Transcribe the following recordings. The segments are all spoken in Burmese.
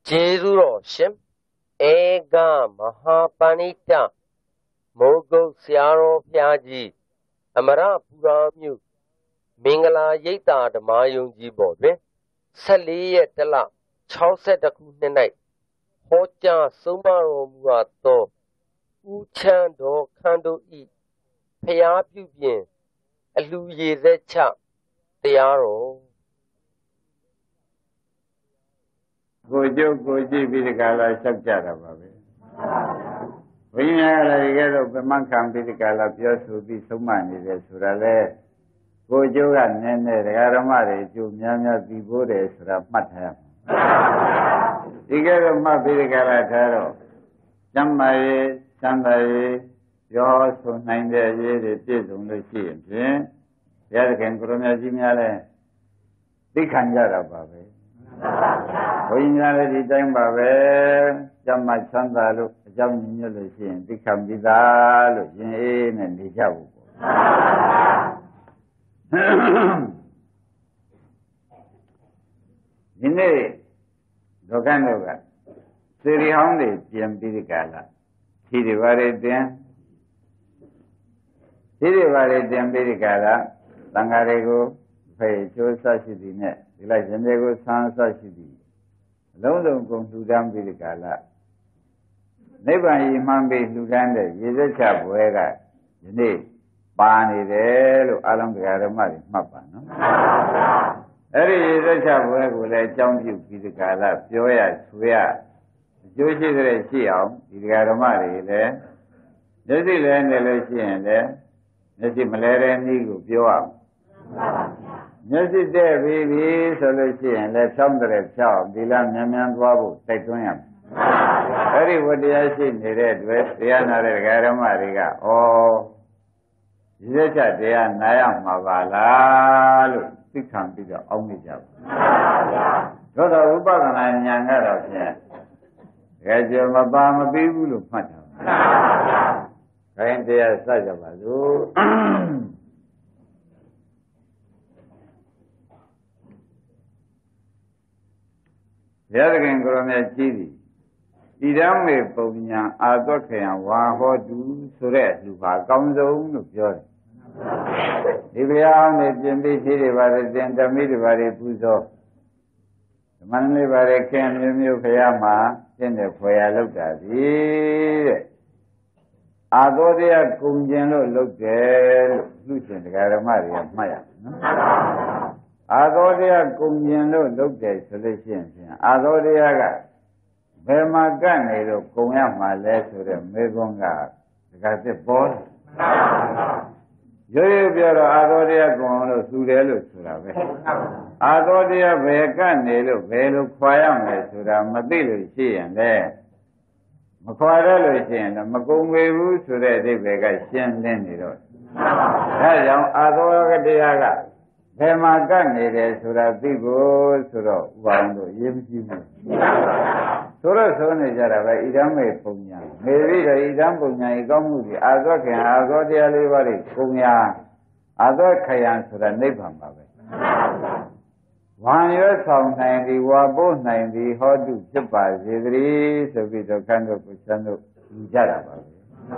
ကျေးဇူးတော်ရှင်ဧကမဟာပဏိတမိုးကုတ်ဆရာတော်ဘုရားကြီးအမရပူရာမြို့မင်္ဂလာရိပ်သာဓမ္မယုံကြည်ပေါ်တွင်14ရက်တလ62ခုနှစ်၌ဟောကြားဆုံးမတော်မူအပ်သောဦးချမ်းတော်ခန္တို့ဤဘုရားပြုပြင်အလှူရေသက်ချတရားတော်ကိုကျုပ်ကိုကြည့်ပြီးဒီကလာလျှောက်ကြတာပါပဲဘုန်းကြီးများလည်းဒီကဲတော့ဗမခံပြီးဒီကလာပြောဆိုပြီးဆုံးမနေတယ်ဆိုတာလေကိုကျုပ်ကနည်းနည်းဒကာဓမ္မတွေအကျိုးများများပြီးဖို့တယ်ဆိုတာမှတ်ထားရမှာဒီကဲတော့မှတ်ပြီးဒီကလာထားတော့ကျမ်းမာရေးချမ်းသာရေးပြောဆိုနိုင်တဲ့ရေးတွေပြည့်စုံလို့ရှိရင်ဖြင့်ဘုရားသခင်ကိုရမကြီးများလည်းသိခံကြတာပါပဲဘုန်းကြီးများလည်းဒီတိုင်းပါပဲကျမ်းမာချမ်းသာလို့အကြောင်းညွှန်လို့ရှိရင်သိခံပြီးသားလို့ယင်အေးနဲ့နေကြဘူးပေါ့ဒီနေ့ဒုက္ခတို့ကစေရီဟောင်းတွေပြင်ပြီးဒီကလာဖြီးတွေပါတွေတင်ဖြီးတွေပါတွေတင်ပြီးဒီကလာသံဃာတွေကိုဖေးချိုးဆရှိသည်နဲ့ဒီလိုက်ရှင်တွေကိုဆန်းဆရှိသည်အလုံးစုံကုန်လှူဒန်းပြီးဒီကလာနိဗ္ဗာန်ရည်မှန်းပြီးလှူဒန်းတဲ့ရေစက်ချဘွဲကဒီနေ့ပါနေတယ်လို့အလုံးတရားဓမ္မတွေမှတ်ပါနော်အဲ့ဒီရေစက်ချဘွဲကိုလည်းအကြောင်းပြုပြီးဒီကလာပြောရဆွေရအကျိုးရှိတဲ့ရှိအောင်ဒီတရားဓမ္မတွေလည်းမျက်စိလည်းနေလို့ရှိရင်လည်းမျက်စိမလဲတဲ့နည်းကိုပြောအောင်မျက်စိတဲ့ပြီဆိုလို့ရှိရင်လည်းဖြောင်းတဲ့ဖြောင်းဒီလားမြန်မြန်သွားဖို့တိုက်တွန်းရမယ်အဲ့ဒီဝတရားရှိနေတဲ့အတွက်တရားနာတဲ့ဓမ္မတွေကဒီလက်ချက်တရားနာရမှာပါလားလို့သိခံပြီးတော့အောင်းနေကြပါသို့တော်ဥပဒနာဉာဏ်ကတော့ဖြင့်တကယ်ကြမပါမပြီးဘူးလို့မှတ်တာခိုင်းတရားစကြပါစို့ဘုရားသခင်ကိုရောမြတ်ကြီးသည်ဣဒံမေပုံညာအာသွက်ခေယဝါဟောတုဆိုတဲ့လူပါအကောင်းဆုံးလို့ပြောတယ်ဒီဘုရားနဲ့ပြင်ပြီးဖြည်းတွေပါတယ်တင်ဓမိတွေပါတယ်ပူဇော်ဓမ္မန်လေးပါတယ်ခင်မျိုးမျိုးဘုရားမှာသင်တဲ့ဖွယ်ရလောက်တာဒီတဲ့အာသောတရားကုံကျင်လို့လုပ်တယ်လို့လူရှင်တရားဓမ္မတွေကမှတ်ရနော်အာသောတရားကုံကျင်လို့လုပ်တယ်ဆိုလို့ရှိရင်အာသောတရားကဘယ်မှာကပ်နေလို့ကုံရမှာလဲဆိုတဲ့မေခွန်းကဒကာသစ်ပေါ်တယ်ရိုးရိုးပြောတော့အာသောတရားကုံအောင်လို့သူတယ်လို့ဆိုတာပဲအာသောတရားဘယ်ကပ်နေလို့ဘယ်လိုခွာရမယ်ဆိုတာမသိလို့ရှိရင်လည်းမခွာရလို့ရှိရင်တော့မကုံပေဘူးဆိုတဲ့အဓိပ္ပာယ်ကရှင်းလင်းနေတော့ဒါကြောင့်အာသောတရားကဘယ်မှာကပ်နေတယ်ဆိုတာသိဖို့ဆိုတော့ဥပအောင်တို့ရေးမကြည့်ဘူးဆိုတော့ဆိုနေကြတာပဲဣဒံမေပုံညာမေပြီးတော့ဣဒံပုံညာဤကောင်းမှုကြီးအာသောခင်အာသောတရားလေးပါးတွေပုံညာအာသောခယံဆိုတာနိဗ္ဗာန်ပါပဲဝံရွယ်ဆောင်နိုင်သည်ဝါပို့နိုင်သည်ဟောတုဖြစ်ပါစေတည်းဆိုပြီးတော့ခန္ဓာကိုယ်စံတို့ယူကြတာပါပဲ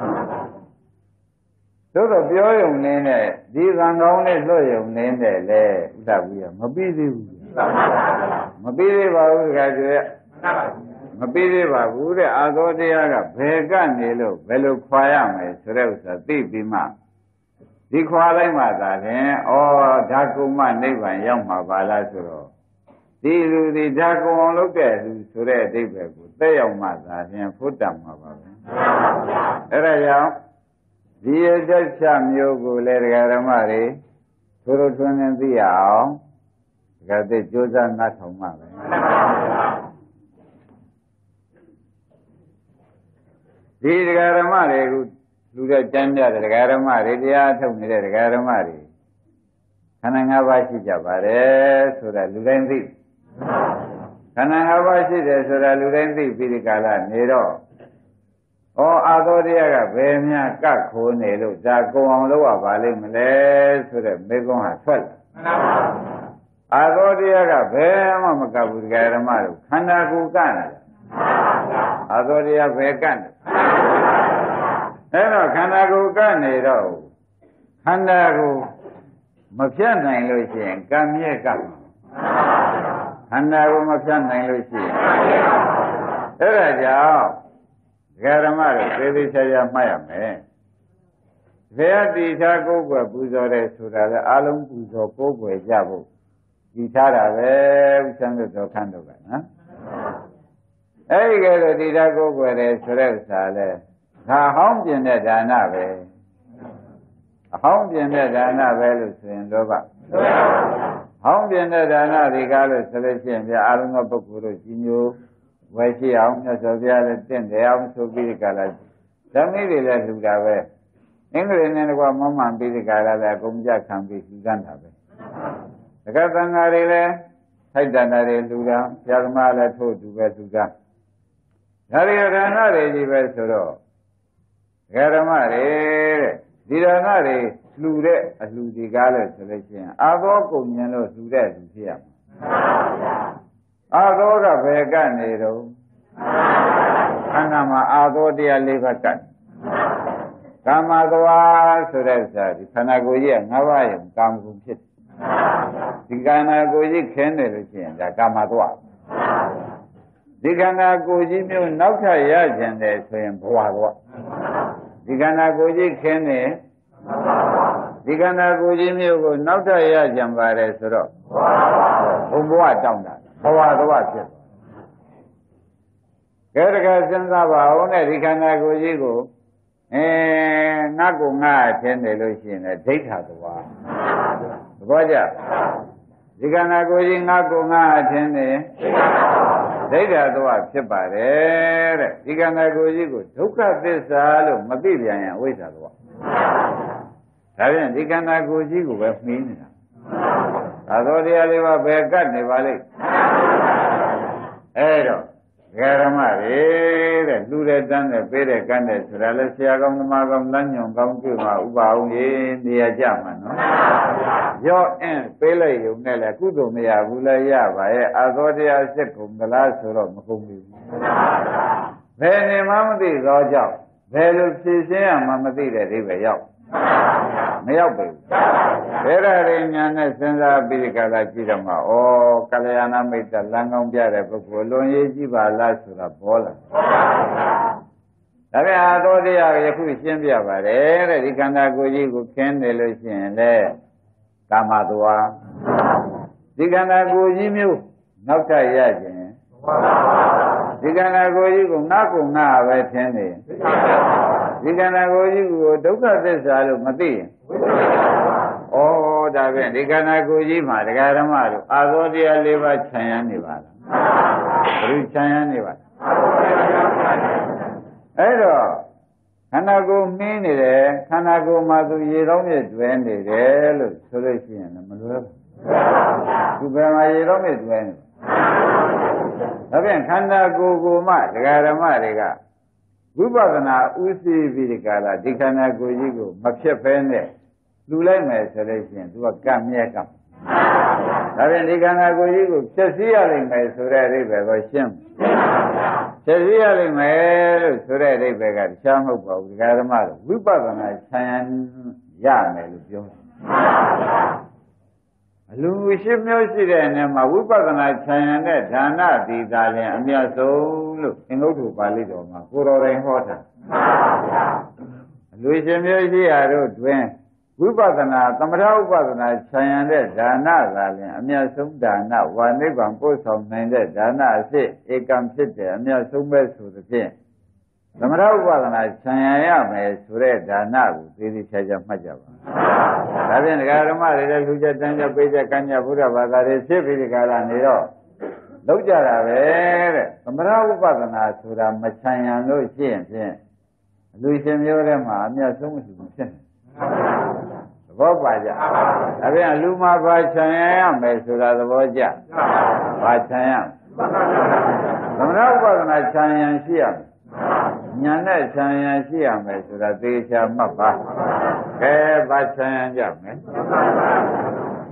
သို့တော့ပြောရုံနဲ့ဒီကံကောင်းလေးလွှတ်ရုံနဲ့လေဥဒ္ဒဝိယမပြီးသေးဘူးမပြီးသေးပါဘူးတခါကျမပြီးသေးပါဘူးတဲ့အာသောတရားကဘယ်ကနေလို့ဘယ်လိုခွာရမယ်ဆိုတဲ့ဥစ္စာသိပြီးမှဒီခွာလိုက်မှသာဖြင့်ဓာကုမနိဗ္ဗာန်ရောက်မှာပါလားဆိုတော့ဒီလူဒီဓာကုအောင်လုပ်တဲ့လူဆိုတဲ့အဓိပ္ပာယ်ကိုသက်ရောက်မှသာဖြင့်ဖို့တတ်မှာပါပဲအဲ့ဒါကြောင့်ဒီရသက်ချမျိုးကိုလည်းဒကာဓမ္မတွေထိုးထိုးထွန်းထွန်းသိရအောင်ဒကာသိကြိုးစားနားထောင်မှပဲဒီဒကာဓမ္မတွေကိုလူတဲ့ကျမ်းပြတဲ့ဒကာဓမ္မတွေတရားထုတ်နေတဲ့ဒကာဓမ္မတွေခန္ဓာ၅ပါးရှိကြပါတယ်ဆိုတာလူတိုင်းသိခန္ဓာ၅ပါးရှိတယ်ဆိုတာလူတိုင်းသိပြီးဒီကာလနေတော့အာသောတရားကဘယ်များကတ်ခိုးနေလို့ဒါကုံအောင်လုပ်ရပါလိမ့်မလဲဆိုတဲ့မေကွန်းဟာထွက်လာသောတရားကဘယ်မှမကဘူးတရားဓမ္မတို့ခန္ဓာကိုယ်ကနဲ့အာသောတရားဘယ်ကနဲ့အဲ့တော့ခန္ဓာကိုယ်ကနေတော့ခန္ဓာကိုမဖြတ်နိုင်လို့ရှိရင်ကံမြဲကခန္ဓာကိုမဖြတ်နိုင်လို့ရှိရင်အဲ့ဒါကြောင့်တရားဓမ္မတို့သေသေးချာချာမှတ်ရမယ်ဘယ်အတိထားကိုယ်ွယ်ပူဇော်တယ်ဆိုတာလေအလုံးပူဇော်ကိုယ်ွယ်ကြဖို့ဒီထားတာပဲဥစ္စာတို့တော်ခန့်တို့ကနော်အဲ့ဒီကဲတော့ဒီထားကိုယ်ွယ်တယ်ဆိုတဲ့ဥစ္စာလေဒါဟောင်းပြင်တဲ့ဒါနပဲအဟောင်းပြင်တဲ့ဒါနပဲလို့ဆိုရင်လောဘဟောင်းပြင်တဲ့ဒါနဒီကားလို့ဆိုလို့ရှိရင်ပြအာရုံကပုဂ္ဂိုလ်တို့ကြီးညိုဝယ်ရှိအောင်မြတ်စွာဘုရားလည်းတင့်တယ်အောင်ဆိုပြီးဒီကလာဓမ္မိတွေလည်းလှူတာပဲအင်္ဂလိပ်နဲ့ကွာမမှန်ပြီးဒီကလာလည်းအကုန်ကြခံပြီးလှူတန်းတာပဲတက္ကသံဃာတွေလည်းထိုက်တန်တာတွေလှူတာဆရာသမားလည်းထို့တူပဲလှူတာဒါရီဒါနတွေကြီးပဲဆိုတော့ဓမ္မတွေတဲ့ဒီဒါနတွေလှူတဲ့အလှူဒီကားလို့ဆိုလို့ရှိရင်အာသောကုန်ဉဏ်လို့လှူတဲ့လူဖြစ်ရမှာအာသောကဘယ်ကနေတော့ခန္ဓာမှာအာသောတရား၄ပါးကတ်ကာမသွားဆိုတဲ့ဥစ္စာဒီခန္ဓာကိုယ်ကြီးက၅ပါးယုံကာမဂုဏ်ဖြစ်ဒီခန္ဓာကိုယ်ကြီးခင်းတယ်လို့ရှိရင်ဒါကာမသွားဒီခန္ဓာကိုယ်ကြီးမျိုးနောက်ထပ်ရကျင်တယ်ဆိုရင်ဘဝသွားဒီခန္ဓာကိုယ်ကြီးခင်းတယ်ဒီခန္ဓာကိုယ်ကြီးမျိုးကိုနောက်ထပ်ရကြံပါတယ်ဆိုတော့ဘုံဘဝတောင်းတာဘဝသွားဖြစ်ကဲတကယ်စဉ်းစားပါဦးနဲ့ဒီခန္ဓာကိုယ်ကြီးကိုငါကိုငါအထင်းတယ်လို့ရှိရင်လည်းဒိဋ္ဌာသွားသဘောကျဒီခန္ဓာကိုယ်ကြီးငါကိုငါအထင်းတယ်ဒိဋ္ဌာသွားဖြစ်ပါတယ်တဲ့ဒီခန္ဓာကိုယ်ကြီးကိုဒုက္ခသစ္စာလို့မသိပြန်ရင်အဝိဇ္ဇာသွားဒါဖြင့်ဒီခန္ဓာကိုယ်ကြီးကိုပဲမှီးနေတာသာသောတရားလေးပါဘယ်ကတ်နေပါလိမ့်အဲ့တော့ဓမ္မတွေတဲ့လူတဲ့တန်းတဲ့ပေးတဲ့ကန်းတဲ့ဆိုတာလဲဆရာကောင်းသမားကောင်းလမ်းညွန်ကောင်းတွေ့မှာဥပအောင်ရေးနေရကြမှာနော်ရော့အင်းပေးလိုက်ရုံနဲ့လဲကုသိုလ်မရဘူးလဲရပါရဲ့အာသောတရားစစ်ကုန်သလားဆိုတော့မကုန်ဘူးဘယ်နေမှမသိသောကြောင့်ဘယ်လိုဖြည့်ရှင်းရမှမသိတဲ့အိဗယ်ရောက်မရောက်ဘူးဘယ်ရရင်ညာနဲ့စဉ်းစားပြီးဒီကလာကြည့်တော့မှဩကလျာဏမိတ်တလမ်းကောင်းပြတဲ့ပုဂ္ဂိုလ်လွန်ရေးကြည့်ပါလားဆိုတာပေါ်လာဒါပြန်အာသောတရားယခုရှင်းပြပါတယ်တဲ့ဒီခန္ဓာကိုယ်ကြီးကိုခင်းနေလို့ရှိရင်လေကာမသွားဒီခန္ဓာကိုယ်ကြီးမျိုးနောက်ထပ်ရခြင်းဒီခန္ဓာကိုယ်ကြီးကိုငါကိုငါပဲထင်းနေဒီခန္ဓာကိုယ်ကြီးကိုဒုက္ခသစ္စာလို့မသိရင်ဩဒါဖြင့်ဒီခန္ဓာကိုယ်ကြီးမှာတရားဓမ္မတို့အာသောတရား၄ပါးခြံရမ်းနေပါလားဘယ်လိုခြံရမ်းနေပါလဲအဲ့တော့ခန္ဓာကိုယ်မင်းနေတယ်ခန္ဓာကိုယ်မှာသူရေတောင်းမြစ်တွဲနေတယ်လို့ဆိုလို့ရှိရင်လည်းမလွယ်ဘူးသူဘယ်မှာရေတောင်းမြစ်တွဲနေဒါဖြင့်ခန္ဓာကိုယ်ကိုမှတရားဓမ္မတွေကဝိပဿနာဥသိပြီးဒီကလာဒီခန္ဓာကိုယ်ကြီးကိုမဖြစ်ဖဲနဲ့လူလိုက်မယ်ဆိုလို့ရှိရင်သူကကပ်မြဲကပ်ဒါဖြင့်ဒီခန္ဓာကိုယ်ကြီးကိုဖြည့်ဆည်းရလိမ့်မယ်ဆိုတဲ့အိဗယ်ကိုရှင်းဖြည့်ဆည်းရလိမ့်မယ်လို့ဆိုတဲ့အိဗယ်ကတခြားမဟုတ်ပါဘူးဒီဓမ္မတို့ဝိပဿနာခြံရမယ်လို့ပြောတယ်အလူရှိမျိုးရှိတဲ့အနေမှာဝိပဿနာခြံရတဲ့ဒါနတိသာလျင်အမြတ်ဆုံးလို့အင်္ဂုတ္တပါဠိတော်မှာကိုတော်တိုင်ဟောတာအလူရှိမျိုးရှိရတို့တွင်ဝိပဿနာသမထဥပဒနာခြံရတဲ့ဒါနသာလျင်အမြတ်ဆုံးဒါနဝါနိဗ္ဗာန်ပို့ဆောင်နိုင်တဲ့ဒါနအဖြစ်ဧကံဖြစ်တဲ့အမြတ်ဆုံးပဲဆိုသဖြင့်သမထဥပဒနာခြံရရမယ်ဆိုတဲ့ဒါနကိုသိသိချာချာမှတ်ကြပါဒါဖြင့်ဒကာဓမ္မတွေလည်းလူချက်တန်းချက်ပိတ်ချက်ကမ်းချက်ဘုရားဘာသာတွေဖြစ်ပြီးဒီကလာနေတော့လောက်ကြတာပဲတဲ့သမထဥပဒနာဆိုတာမခြံရလို့ရှိရင်ဖြင့်လူရှင်မျိုးထဲမှာအမြတ်ဆုံးမရှိဘူးဖြစ်နေသဘောပါကြဒါပြန်လူမှာဘာခြံရမယ်ဆိုတာသဘောကျဘာခြံရသမဏဥပဒနာခြံရရှိရညာနဲ့ခြံရရှိရမယ်ဆိုတာသေချာမှတ်ပါကဲဘာခြံရကြမယ်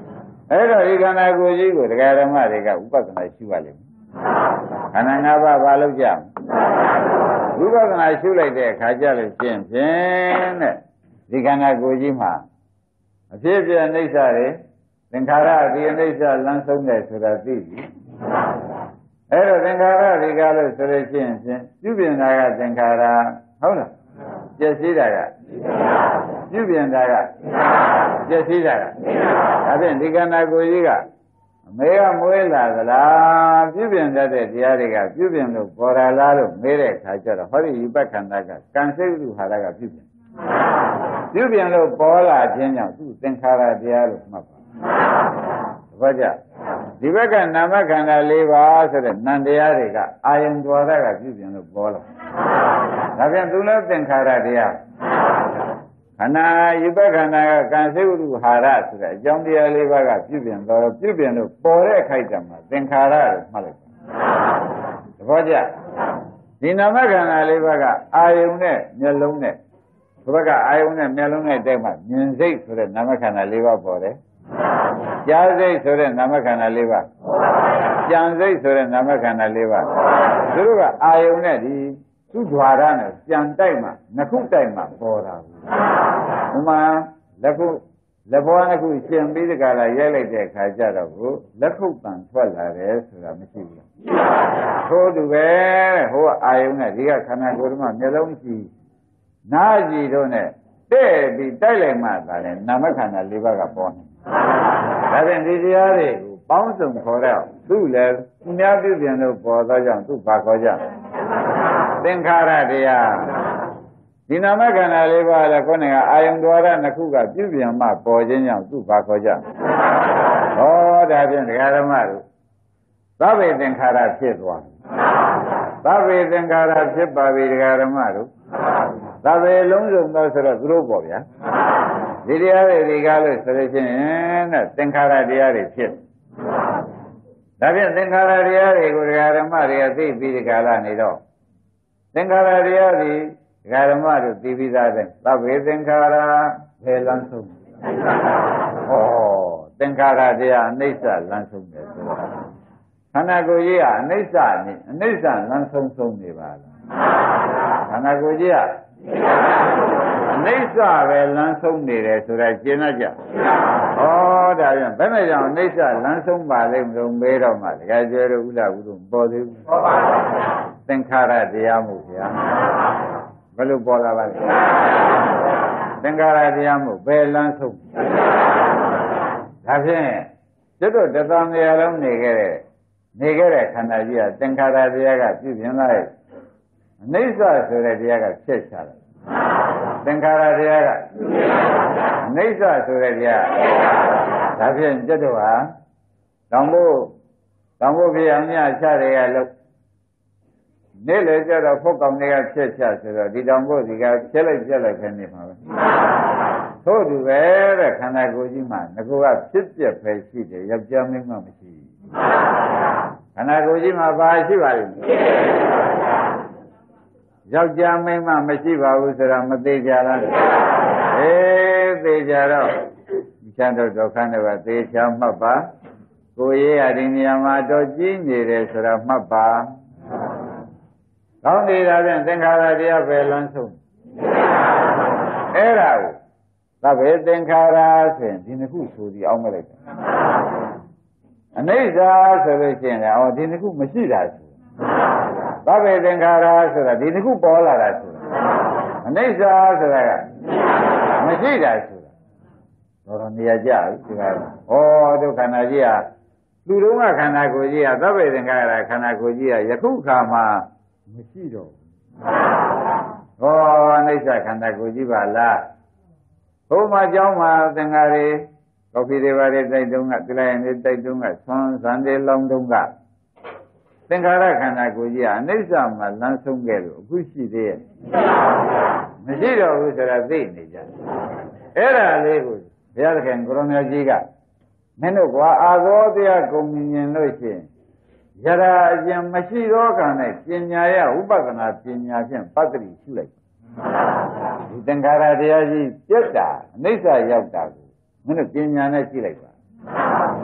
အဲ့တော့ဒီခန္ဓာကိုယ်ကြီးကိုတရားဓမ္မတွေကဥပဒနာရှုရလိမ့်မယ်ခန္ဓာ၅ပါးဘာလို့ကြမလဲဥပဒနာရှုလိုက်တဲ့အခါကျလို့ရှင်းဖြင့်တဲ့ဒီခန္ဓာကိုယ်ကြီးမှာအဖြစ်အပျက်အိဋ္ဌတွေသင်္ခါရဒီအိဋ္ဌလမ်းဆုံးတယ်ဆိုတာသိပြီအဲ့တော့သင်္ခါရတွေကလို့ဆိုလို့ရှိရင်ပြုပြင်တာကသင်္ခါရဟုတ်လားပျက်စီးတာကပြုပြင်တာကပျက်စီးတာကဒါဖြင့်ဒီခန္ဓာကိုယ်ကြီးကအမေကမွေးလာသလားပြုပြင်တတ်တဲ့တရားတွေကပြုပြင်လို့ပေါ်လာလားလို့မေးတဲ့အခါကျတော့ဟောဒီဥပက္ခန္တကကံစိတ်ဥဟာရကပြုပြင်လို့ပေါ်လာခြင်းကြောင့်သူသင်္ခါရတရားလို့မှတ်ပါဘာကြဒီဘက်ကနာမခန္ဓာ၄ပါးဆိုတဲ့နံတရားတွေကအာယုံဒွါရကပြုပြင်လို့ပေါ်လာဒါပြန်သူလည်းသင်္ခါရတရားခန္ဓာယူပခန္ဓာကကံစိတ်ဥဟာရဆိုတဲ့အကြောင်းတရား၄ပါးကပြုပြင်တော့ပြုပြင်လို့ပေါ်တဲ့အခိုက်အတန့်မှာသင်္ခါရလို့မှတ်လိုက်ပါသဘောကျဒီနာမခန္ဓာ၄ပါးကအာယုံနဲ့မျက်လုံးနဲ့ဒီဘက်ကအာယုံနဲ့မျက်လုံးနဲ့တိုက်မှမြင်စိတ်ဆိုတဲ့နာမခန္ဓာ၄ပါးပေါ်တယ်ကြားစိတ်ဆိုတဲ့နာမခန္ဓာ၄ပါးကြံစိတ်ဆိုတဲ့နာမခန္ဓာ၄ပါးသူတို့ကအာယုံနဲ့ဒီသူ့ द्वार နဲ့ကြံတိုက်မှနှစ်ခုတိုက်မှပေါ်တာဘူးဥမာလက်ဘောနှစ်ခုရှင်ပြီးဒီကလာရိုက်လိုက်တဲ့အခါကျတော့ကိုလက်ခုပ်ပံထွက်လာတယ်ဆိုတာမရှိဘူးထို့တူပဲတဲ့ဟိုကအာယုံနဲ့ဒီကခန္ဓာကိုယ်မှာမျက်လုံးကြည့်နားကြည့်တော့နဲ့တဲ့ပြီးတိုက်လိုက်မှသာလဲနာမခန္ဓာ၄ပါးကပေါ်နေဒါဖြင့်ဒီတရားတွေကိုပေါင်းစုံခေါ်တော့သူ့လည်းသူများပြုပြင်လို့ပေါ်သောကြောင့်သူ့ဘာခေါ်ကြသင်္ခါရတရားဒီနာမခန္ဓာ၄ပါးလည်းခေါင်းကအာယုံဒွါရနှစ်ခုကပြုပြင်မှပေါ်ခြင်းကြောင့်သူ့ဘာခေါ်ကြဟောဒါဖြင့်တရားဓမ္မတို့သဗ္ဗေသင်္ခါရဖြစ်သွားသဗ္ဗေသင်္ခါရဖြစ်ပါပြီတရားဓမ္မတို့သဗ္ဗေလုံးစုံသောဆိုတော့သူတို့ပေါ့ဗျာဒီတရားတွေကလို့ဆိုလို့ရှိရင်တဲ့သင်္ခါရတရားတွေဖြစ်ဒါဖြင့်သင်္ခါရတရားတွေကိုဒကာဓမ္မတွေကသိပြီးဒီကာလနေတော့သင်္ခါရတရားတွေဒကာဓမ္မတို့သိပြီးသားတဲ့သဗ္ဗေသင်္ခါရဘယ်လမ်းဆုံးဟောသင်္ခါရတရားအနိစ္စလမ်းဆုံးတယ်ဆိုတော့ခန္ဓာကိုယ်ကြီးကအနိစ္စနဲ့အနိစ္စလမ်းဆုံးနေပါလားခန္ဓာကိုယ်ကြီးကအနိစ္စပဲလမ်းဆုံးနေတယ်ဆိုတာရှင်းတတ်ကြဩဒါပြန်ဘယ်နဲ့ကြောင့်အနိစ္စလမ်းဆုံးပါလိမ့်မလို့မေးတော့မှတကယ်ကျွဲတို့ဥလာဘူးလို့ပေါ်သေးဘူးပေါ်ပါဘူးသင်္ခါရတရားမို့ဗျာဘယ်လိုပေါ်လာပါလဲသင်္ခါရတရားမို့ဘယ်လမ်းဆုံးဒါဖြင့်ကျွတ်တသံတရားလုံးနေခဲ့တဲ့ခန္ဓာကြီးကသင်္ခါရတရားကပြုပြင်လိုက်အနိစ္စဆိုတဲ့တရားကဖြစ်ချတယ်သင်္ခါရတရားကအနိစ္စဆိုတဲ့တရားဒါဖြင့်ကျွတ်တော့ဟာတောင်ဖို့ပြအောင်ညချတွေကလို့နေ့လေကျတော့ဖုတ်ကောင်တွေကဖြစ်ချဆိုတော့ဒီတောင်ဖို့ဒီကဖြစ်လိုက်ပြက်လိုက်ခဲ့နေမှာပဲထို့တူပဲတဲ့ခန္ဓာကိုယ်ကြီးမှာငကောကဖြစ်ပြက်ပဲရှိတယ်ယောက်ျားမင်းမမရှိခန္ဓာကိုယ်ကြီးမှာဘာရှိပါလိမ့်ယောက်ျားမင်းမမရှိပါဘူးဆိုတာမသေးကြလားသေချာတော့ချမ်းတော့ဒုက္ခနဲ့ပါသေချာမှတ်ပါကိုယ်ရေးရဒီနေရာမှာတော့ကြီးနေတယ်ဆိုတာမှတ်ပါကောင်းနေတာဖြင့်သင်္ခါရတရားပဲလမ်းဆုံးအဲ့ဒါကိုသဗ္ဗေသင်္ခါရဆိုရင်ဒီနှစ်ခုဆိုပြီးအောင်းမလိုက်တယ်အနိစ္စဆိုလို့ရှိရင်လည်းဒီနှစ်ခုမရှိတာဆိုသဗ္ဗေသင်္ခါရဆိုတာဒီနှစ်ခုပေါ်လာတာဆိုတာအနိစ္စဆိုတာကမရှိတာဆိုတာတော့နေရာကြပြီဒီကဒုက္ခနာကြီးဟာလူတုံးကခန္ဓာကိုယ်ကြီးဟာသဗ္ဗေသင်္ခါရခန္ဓာကိုယ်ကြီးဟာယခုခါမှာမရှိတော့ဘူးအနိစ္စခန္ဓာကိုယ်ကြီးပါလားဘုမเจ้าမှာသင်္ဃာတွေကော်ဖီတွေပါတွေတိုက်တုံးကတိလိုက်ရင်တိုက်တုံးကဆွမ်းစံတွေလောင်းတုံးကသင်္ခါရခန္ဓာကိုယ်ကြီးကအနိစ္စမှာလမ်းဆုံးခဲ့လို့အခုရှိသေးရဲ့မရှိတော့ဘူးဆိုတာသိနေကြအဲ့ဒါလေးကိုဘုရားသခင်ကိုရောင်မြတ်ကြီးကမင်းတို့ကွာအာသောတရားကုန်မြင်လို့ရှိရင်ယရာအကျင့်မရှိတော့ကံနဲ့ပညာရဥပဒနာပညာဖြင့်ပတ္တိရှုလိုက်ဒီသင်္ခါရတရားကြီးပြတ်တာအနိစ္စရောက်တာကိုမင်းတို့ပညာနဲ့ကြည့်လိုက်ပါ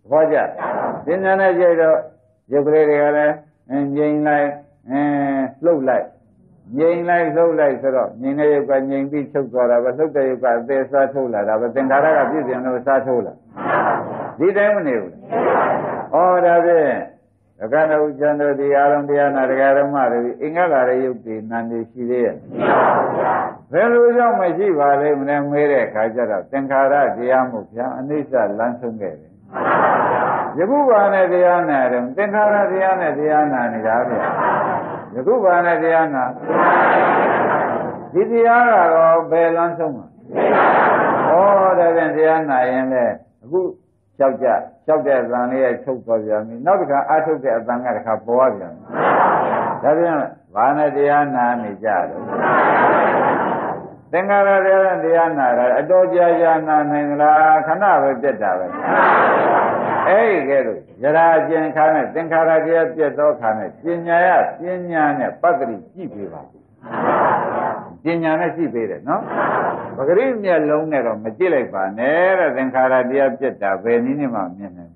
ဘောကြပညာနဲ့ကြိတ်တော့ရုပ်ကလေးတွေကလည်းငြိမ်လိုက်လှုပ်လိုက်ငြိမ်လိုက်လှုပ်လိုက်ဆိုတော့ငြိမ်တဲ့ရုပ်ကငြိမ်ပြီးချုပ်သွားတာပဲလှုပ်တဲ့ရုပ်ကအသေးစားထုတ်လာတာပဲသင်္ခါရကပြည့်စုံလို့စားထုတ်လာဒီတိုင်းမနေဘူးဩဒါဖြင့်ဒကနဥကျန်တို့ဒီအာရုံတရားနာတရားဓမ္မတွေအင်္ဂလာရဲ့ယုတ်ဒီနာနေရှိသေးရဲ့ဘယ်လိုကြောင့်မရှိပါလဲမလဲမေးတဲ့အခါကျတော့သင်္ခါရတရားမှုဗျာအနိစ္စလမ်းဆုံးခဲ့တယ်ယခုဘာနဲ့တရားနာတယ်သင်္ခါရတရားနဲ့တရားနာနေတာဗျာယခုဘာနဲ့တရားနာဒီတရားကတော့ဘယ်လမ်းဆုံးမှာဩဒါပြန်တရားနာရင်လေအခုကြောက်တဲ့အသံလေးရဲ့ထုတ်သွားပြန်ပြီနောက်တစ်ခါအထုတ်တဲ့အသံကတစ်ခါပေါ်ပြန်ပြီဒါပြန်ဘာနဲ့တရားနာနေကြတော့သင်္ခါရတရားနာတာအတော်ကြာနာနိုင်လားခဏပဲပြတ်တာပဲအဲ့ဒီကဲလို့ယရာကျင်ခါနဲ့သင်္ခါရတရားပြတ်သောခါနဲ့ပညာနဲ့ပတ္တိကြည့်ပေးပါပညာနဲ့ကြည့်ပေးတယ်နော်ပဂရိမျက်လုံးနဲ့တော့မကြည့်လိုက်ပါနဲ့တဲ့သင်္ခါရတရားပြတ်တာဘယ်နည်းနဲ့မှမြင်နိုင်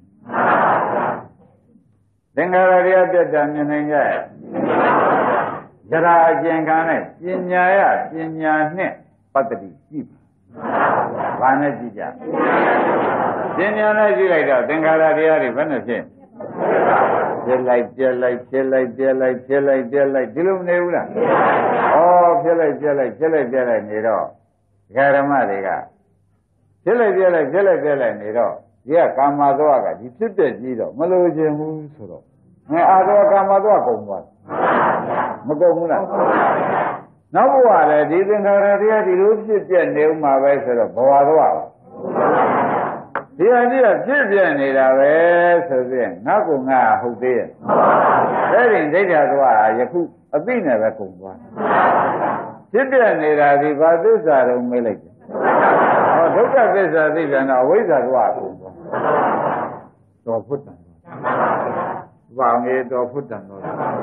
သင်္ခါရတရားပြတ်တာမြင်နိုင်ကြရဲ့ယရာအကျင်ခါနဲ့ပညာနဲ့ပတ္တိကြည့်ပါဘာနဲ့ကြည့်ကြပညာနဲ့ကြည့်လိုက်တော့သင်္ခါရတရားတွေဘယ်နဲ့ဖြစ်ဖြစ်လိုက်ပြက်လိုက်ဖြစ်လိုက်ပြက်လိုက်ဖြစ်လိုက်ပြက်လိုက်ဒီလိုမနေဘူးလားဩဖြစ်လိုက်ပြက်လိုက်ဖြစ်လိုက်ပြက်လိုက်နေတော့ဒကာဓမ္မတွေကဖြစ်လိုက်ပြက်လိုက်ဖြစ်လိုက်ပြက်လိုက်နေတော့ဒီကကာမသောကဒီဖြစ်ပြက်ကြီးတော့မလိုချင်ဘူးဆိုတော့အာသောကာမသောကုန်သွားမကုန်ဘူးလားနောက်ဘဝလည်းဒီသင်္ခါရတရားဒီလိုဖြစ်ပြက်နေဥမှာပဲဆိုတော့ဘဝသောဒီအကြီးကဖြစ်ပြနေတာပဲဆိုပြီးငါကငါဟုတ်သေးရဲ့အဲ့ဒီဒိဋ္ဌာသွားယခုအသိနဲ့ပဲကုန်သွားဖြစ်ပြနေတာဒီဘာသစ္စာတော့မေးလိုက်တယ်ဟောဒုက္ခသစ္စာသိပြန်တော့အဝိဇ္ဇာသွားကုန်သွားတော်ဖုတ္တံဘာငယ်တော်ဖုတ္တံတော့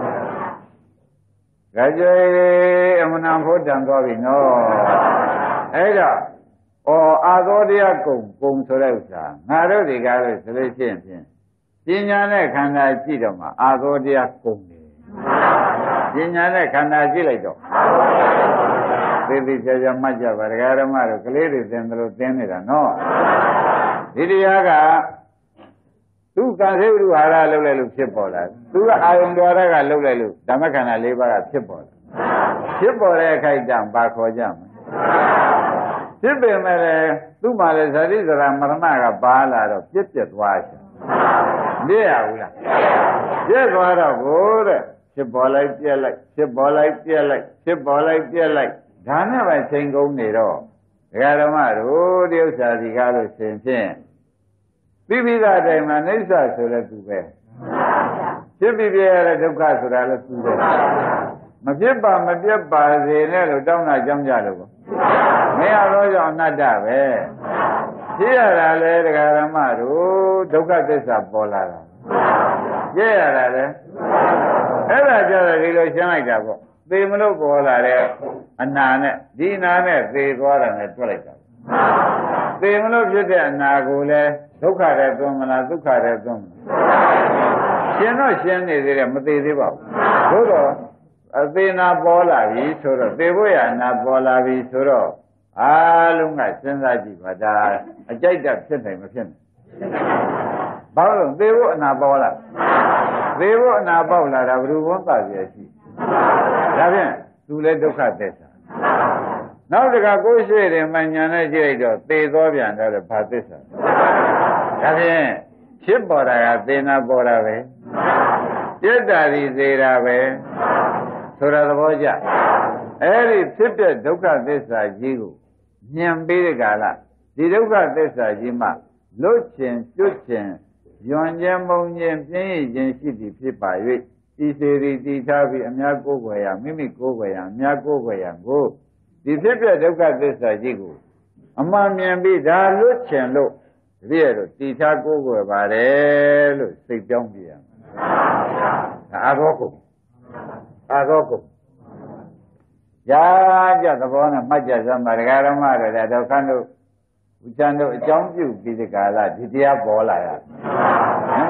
ကြွေအမနာဖုတ္တံသွားပြီနော်အဲ့တော့အာသောတရားကုံဆိုတဲ့ဥစ္စာငါတို့ဒီကားလို့ဆိုလို့ရှိရင်ဖြင့်ပညာနဲ့ခန္ဓာကြည့်တော့မှအာသောတရားကုံတယ်ပညာနဲ့ခန္ဓာကြည့်လိုက်တော့သေသေးချာချာမှတ်ကြပါဒကာဓမ္မတို့ကလေးတွေသင်တယ်လို့သင်နေတာနော်ဒီတရားကသူကံစေဥဟာရလှုပ်လိုက်လို့ဖြစ်ပေါ်လာသူကအာယုံတော်ရကလှုပ်လိုက်လို့ဓမ္မခန္ဓာ၄ပါးကဖြစ်ပေါ်လာဖြစ်ပေါ်တဲ့အခိုက်အတန့်ဘာခေါ်ကြမလဲဖြစ်ပေမဲ့လည်းသူ့မှာလည်းဇာတိဇရာမရဏကပါလာတော့ပြက်ပြက်သွားရှင်မရဘူးလားပြက်သွားတော့ဘိုးတဲ့ဖြစ်ပေါ်လိုက်ပြက်လိုက်ဖြစ်ပေါ်လိုက်ပြက်လိုက်ဖြစ်ပေါ်လိုက်ပြက်လိုက်ဒါနဲ့ပဲချိန်ကုန်နေတော့ဒကာဓမ္မတို့ဒီဥစ္စာဒီကားလို့ရှင်ဖြင့်ပြီးပြီးသားတိုင်မှာအိဋ္ဌဆိုတဲ့သူပဲဖြစ်ပြီးပြရတဲ့ဒုက္ခဆိုတာလည်းသူပဲမဖြစ်ပါမပြတ်ပါစေနဲ့လို့တောင်းတာကြောင်းကြလို့မရတော့ကြောင့်အနတ္တပဲဖြစ်ရတာလေဒကာရမတို့ဒုက္ခသစ္စာပေါ်လာတာပြရတာလေအဲ့ဒါကြတော့ဒီလိုရှင်းလိုက်တာပေါ့သေမလို့ပေါ်လာတဲ့အနာနဲ့ဒီနာနဲ့သေသွားတာနဲ့တွက်လိုက်တာသေမလို့ဖြစ်တဲ့အနာကိုလည်းဒုက္ခတဲ့သွန်းမလားဒုက္ခတဲ့သွန်းမလားရှင်းတော့ရှင်းနေသေးတယ်မသေးသေးပါဘူးသို့တော့အသေးနာပေါ်လာပြီဆိုတော့သေဖို့ရနာပေါ်လာပြီဆိုတော့အားလုံးကစဉ်းစားကြည့်ပါဒါအကြိုက်တက်ဖြစ်နိုင်မဖြစ်နိုင်ဘာလို့သေဖို့အနာပေါ်လာသေဖို့အနာပေါက်လာတာဘယ်လိုဝန်သာပြည့်ရှိဒါဖြင့်သူလည်းဒုက္ခသစ္စာနောက်တကကိုယ်ရှိတယ်မှညာနဲ့ကြည့်လိုက်တော့သေသောပြန်တော့ဘာသစ္စာဒါဖြင့်ဖြစ်ပေါ်တာကသေနာပေါ်တာပဲပြတ်တာဒီသေးတာပဲဆိုတာသဘောကျအဲ့ဒီဖြစ်တဲ့ဒုက္ခသစ္စာကြီးကိုညံပေးတဲ့ကာလဒီဒုက္ခသစ္စာကြီးမှလွတ်ခြင်းကျွတ်ခြင်းယွန်ခြင်းမုံခြင်းပြင်းရခြင်းရှိသည်ဖြစ်ပါ၍ဤစေရီတည်ထားပြီးအများကိုယ်ွယ်ရမိမိကိုယ်ွယ်ရအများကိုယ်ွယ်ရကိုဒီဖြစ်တဲ့ဒုက္ခသစ္စာကြီးကိုအမှန်မြင်ပြီးဒါလွတ်ခြင်းလို့တပည့်တို့တည်ထားကိုယ်ွယ်ပါတယ်လို့စိတ်ပြောင်းပြရမှာအာသောကုရာကြသဘောနဲ့မှတ်ကြစမ်းပါဒကာရမတို့လည်းဒုက္ခတို့ဥချမ်းတို့အကြောင်းပြုပြီးဒီကာလဒီတရားပေါ်လာရ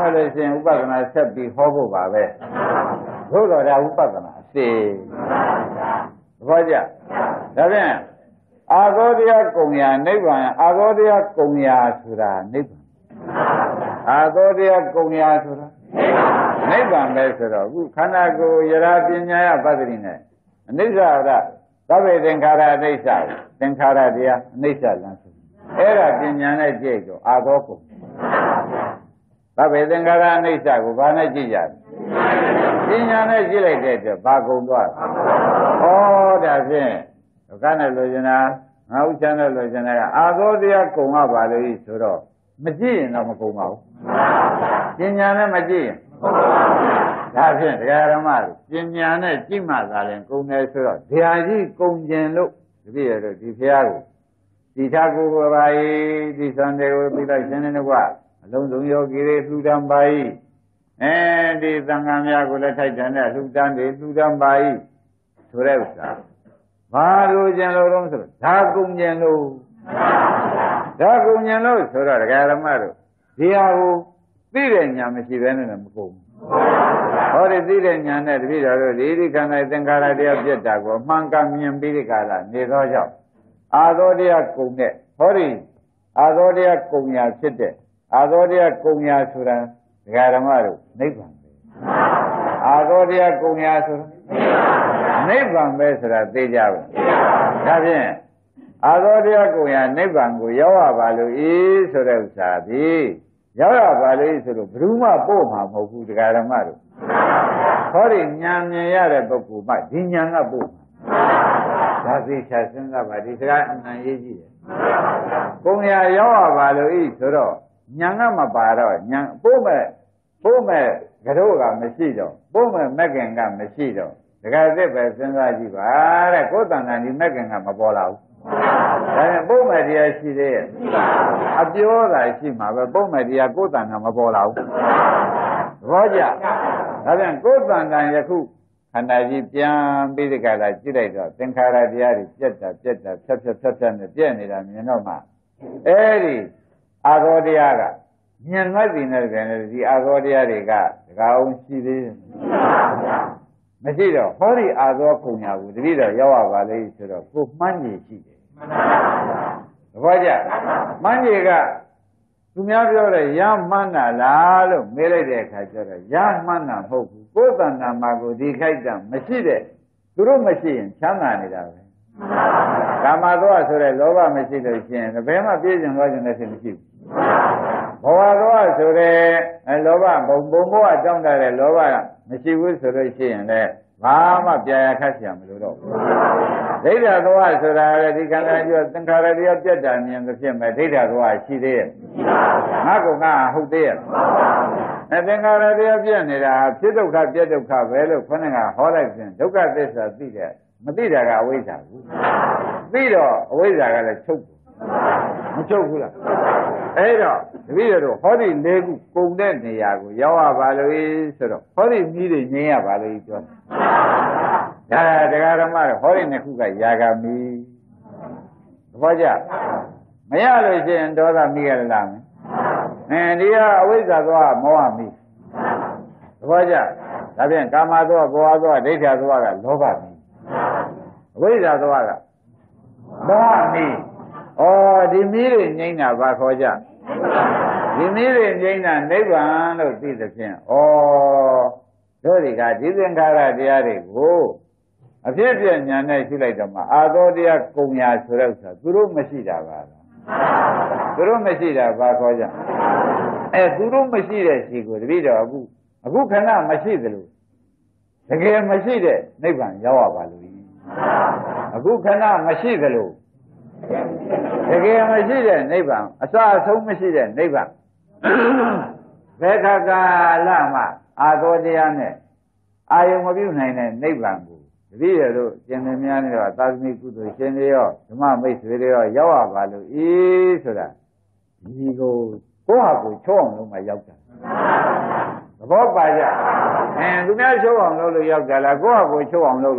မယ်လို့ရှိရင်ဥပဒနာဆက်ပြီးဟောဖို့ပါပဲသို့တော်ဒါဥပဒနာစေဘောကြဒါဖြင့်အာသောတရားကုံရာနိဗ္ဗာန်အာသောတရားကုံရာဆိုတာနိဗ္ဗာန်အာသောတရားကုံရာဆိုတာနိဗ္ဗာန်ပဲဆိုတော့အခုခန္ဓာကိုယ်ယရာပညာယပတ္တိနဲ့အနိစ္စရသဗ္ဗေသင်္ခါရအနိစ္စသင်္ခါရတရားအနိစ္စလမ်းဆိုအဲ့ဒါပညာနဲ့ကြည့်တော့အာသောကုံသဗ္ဗေသင်္ခါရအနိစ္စကိုဘာနဲ့ကြည့်ကြလဲပညာနဲ့ကြည့်လိုက်တဲ့အတွက်ဘာကုံသွားလဲဩဒါဖြင့်ဒုက္ခနဲ့လိုချင်တာငါဥစ္စာနဲ့လိုချင်တာအာသောတရားကုံရပါလို့ဆိုတော့မကြည့်ရင်တော့မကုံပါဘူးပညာနဲ့မကြည့်ရင်ဒါဖြင့်တရားဓမ္မပညာနဲ့ကြည့်မှသာရင်ကုံတယ်ဆိုတော့ဇာကြီးကုံကျင်လို့တပည့်ရတော့ဒီဖះကိုဒီသာကိုယ်ပါ၏ဒီသံတေကိုပြီးလိုက်ရှင်နေကွာအလုံးစုံယောဂီတွေလှူဒန်းပါ၏ဒီသံဃာများကိုလည်းထိုက်တန်တဲ့လှူဒန်းတွေလှူဒန်းပါ၏ဆိုတဲ့ဥစ္စာဘာလို့ကျင်လို့တော့ဆိုတော့ဓာကုံကျင်လို့ဓာကုံကျင်လို့ဆိုတော့တရားဓမ္မတို့ဒီဟာကိုသိတဲ့ညာမရှိဘဲနဲ့မကုန်ဘူးဟောဒီသိတဲ့ညာနဲ့တပည့်တော်တို့ဒီခန္ဓာသင်္ခါရတရားပြတ်တာကိုမှန်ကန်မြင်ပြီးဒီကလာနေသောကြောင့်အာသောတရားကုံတဲ့ဟောဒီအာသောတရားကုံညာဖြစ်တဲ့အာသောတရားကုံညာဆိုတာဒကာဓမ္မတို့နိဗ္ဗာန်ပဲအာသောတရားကုံညာဆိုတာနိဗ္ဗာန်ပဲဆိုတာသိကြပါဒါဖြင့်အာသောတရားကုံညာနိဗ္ဗာန်ကိုရောက်ရပါလို့ဆိုတဲ့ဥစ္စာဒီရောက်ရပါလို့ဆိုတော့ဘယ်သူမှပို့မှာမဟုတ်ဘူးဒကာဓမ္မတို့ဟောဒီဉာဏ်မြင်ရတဲ့ပုဂ္ဂိုလ်မှဒီဉာဏ်ကပို့မှာဒါသိချာစဉ်းစားပါဒီစကားအမှန်ရေးကြည့်တယ်ကုံညာရောက်ရပါလို့ဆိုတော့ဉာဏ်ကမပါတော့ဉာဏ်ပို့မဲ့ကတော့ကမရှိတော့ပို့မဲ့မက္ကင်ကမရှိတော့ဒကာသစ်ပဲစဉ်းစားကြည့်ပါတဲ့ကိုယ်တန်တန်ဒီမက္ကင်ကမပေါ်လာဘူးဒါနဲ့ပုံမဲ့တရားရှိသေးရဲ့အပြောတာရှိမှာပဲပုံမဲ့တရားကိုယ်တန်တာမပေါ်လာဘူးသဘောကျဒါပြန်ကိုယ်တန်တန်ယခုခန္ဓာကြီးပြန်ပြီးဒီကလာကြည့်လိုက်တော့သင်္ခါရတရားတွေပြက်တာဖြတ်နဲ့ပြက်နေတာမြင်တော့မှအဲဒီအာသောတရားကဉာဏ်မဲ့တည်နေတယ်ဒီအာသောတရားတွေကဒကာအောင်ရှိသေးတယ်မရှိတော့ဟောဒီအာသောခုံညာကိုတတိတော့ရောက်ရပါလေဆိုတော့ကိုမှန်းကြီးရှိတယ်သဘောကျမှန်းကြီးကသူများပြောတယ်ရမှန်းတာလားလို့မေးလိုက်တဲ့အခါကျတော့ရမှန်းတာမဟုတ်ဘူးကိုယ်တဏ္ဍာမှာကိုဒီခိုက်တာမရှိတဲ့သူတို့မရှိရင်ချမ်းသာနေတာပဲကာမသောဆိုတဲ့လောဘမရှိလို့ရှိရင်ဘယ်မှပြည့်စုံသွားခြင်းလည်းမရှိဘူးဘဝသောဆိုတဲ့လောဘဘုံဘဝတောင်းတတဲ့လောဘမရှိဘူးဆိုလို့ရှိရင်လည်းဘာမှပြာရခတ်เสียမလို့တော့ဒိဋ္ဌသောဆိုတာလေဒီခန္ဓာကြီးသင်္ခါရတရားပြတ်တာမြင်သဖြင့်ပဲဒိဋ္ဌသောရှိသေးရဲ့ငါကဟုတ်သေးရဲ့သင်္ခါရတရားပြတ်နေတာဖြစ်ဒုက္ခပြတ်ဒုက္ခပဲလို့ခொနဲ့ကဟောလိုက်ခြင်းဒုက္ခသစ္စာသိတဲ့မသိတာကအဝိဇ္ဇာဘူးသိတော့အဝိဇ္ဇာကလည်းချုပ်မချုပ်ဘူးလားအဲ့တော့တပည့်တော်ဟောဒီ၄ခုကုန်တဲ့နေရာကိုရောက်ရပါလို့ဆိုတော့ဟောဒီမြည်တွေငြိမ်းရပါလို့ပြောတယ်ဒါတရားဓမ္မတော့ဟောဒီနှစ်ခုကယာဂမီသဘောကျမရလို့ရှိရင်ဒေါသမီးရလားမယ်ဒီကအဝိဇ္ဇာသောမောဟမီသဘောကျဒါဖြင့်ကာမသောဘဝသောဒိဋ္ဌာသောကလောဘမီအဝိဇ္ဇာသောကမောဟမီဒီမီးတွေငြိမ့်တာဘာခေါ်ကြဒီမီးတွေငြိမ့်တာနိဗ္ဗာန်လို့သိသဖြင့်တို့ဒီကဒီသင်္ခါရတရားတွေကိုအဖြစ်ပြဉာဏ်နဲ့ရှုလိုက်တော့မှအာသောတရားကုံညာဆိုတဲ့ဥစ္စာသူတို့မရှိတာပါလားသူတို့မရှိတာဘာခေါ်ကြသူတို့မရှိတဲ့ရှိကိုတပည့်တော်အခုခဏမရှိသလိုတကယ်မရှိတဲ့နိဗ္ဗာန်ရောက်ရပါလို့အခုခဏမရှိသလိုတကယ်မရှိတဲ့နိဗ္ဗာန်အစအဆုံးမရှိတဲ့နိဗ္ဗာန်ဘယ်ခါကာလမှအာသောတရားနဲ့အာယုံမပြုနိုင်တဲ့နိဗ္ဗာန်ကိုတပည့်ရတို့ကျင်နေများနေတော့သာသမိကုသိုလ်ရှင်တွေရောဓမ္မမိတ်ဆွေတွေရောရောက်ရပါလို့ဆိုတာဒီကိုကိုယ့်ဟာကိုချောအောင်လို့မှရောက်တာသဘောပါကြသူများချောအောင်လို့ရောက်ကြလားကိုယ့်ဟာကိုချောအောင်လို့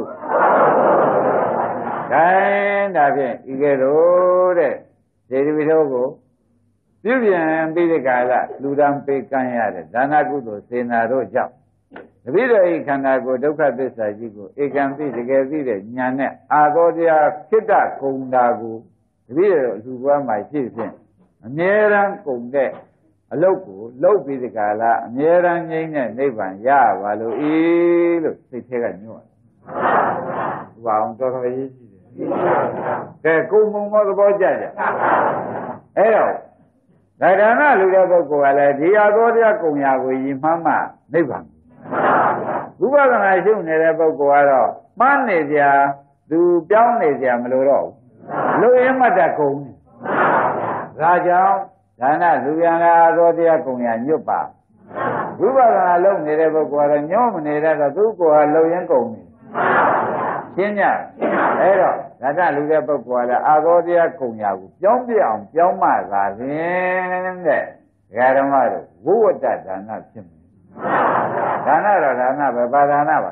ဒါဖြင့်ဤကဲ့သို့တဲ့ဒေဝီတော်ကိုပြုပြင်ပြီးတဲ့ကာလလူဒန်းပေးကမ်းရတဲ့ဒါနကုသိုလ်စေနာတို့ကြောင့်တပိတော်ဤခန္ဓာကိုယ်ဒုက္ခသစ္စာကြီးကိုဧကံသိတကယ်သိတဲ့ဉာဏ်နဲ့အာသောတရားခိတ္တကုံတာကိုတပိတော်အလှပွားမှာရှိဖြင့်အမြဲတမ်းကုံတဲ့အလုတ်ကိုလှုပ်ပြီးတဲ့ကာလအမြဲတမ်းငြိမ်းတဲ့နိဗ္ဗာန်ရပါလို့ဤလို့စိတ်ထဲကညွှတ်တယ်ဘာအောင်တော်တော်ရေးကြည့်တယ်ကဲကုံမုံမောသဘောကျကြအဲ့တော့ဒါနလူတဲ့ပုဂ္ဂိုလ်ကလည်းဒီအာသောတရားကုံရာကိုယဉ်မှန်းမှနိဗ္ဗာန်ဝိပဿနာရှုနေတဲ့ပုဂ္ဂိုလ်ကတော့မှန်းနေကြသူပြောင်းနေကြမလို့တော့ဘူးလူရင်းမတ်တကုံဒါကြောင့်ဒါနလူရန်အာသောတရားကုံရာညွတ်ပါဝိပဿနာလုပ်နေတဲ့ပုဂ္ဂိုလ်ကတော့ညှောမနေတဲ့တော့သူ့ကိုယ်ဟာလုံရင်းကုံနေရှင်းညအဲ့တော့ဒါနလူတဲ့ပုဂ္ဂိုလ်ကလည်းအာသောတရားကုံရာကိုပြောင်းပြအောင်ပြောင်းမှသာလင်တဲ့ဓမ္မတို့ဝိဝတ္တဒါနဖြစ်မယ်ဒါနတော့ဒါနပဲပါဒါနပါ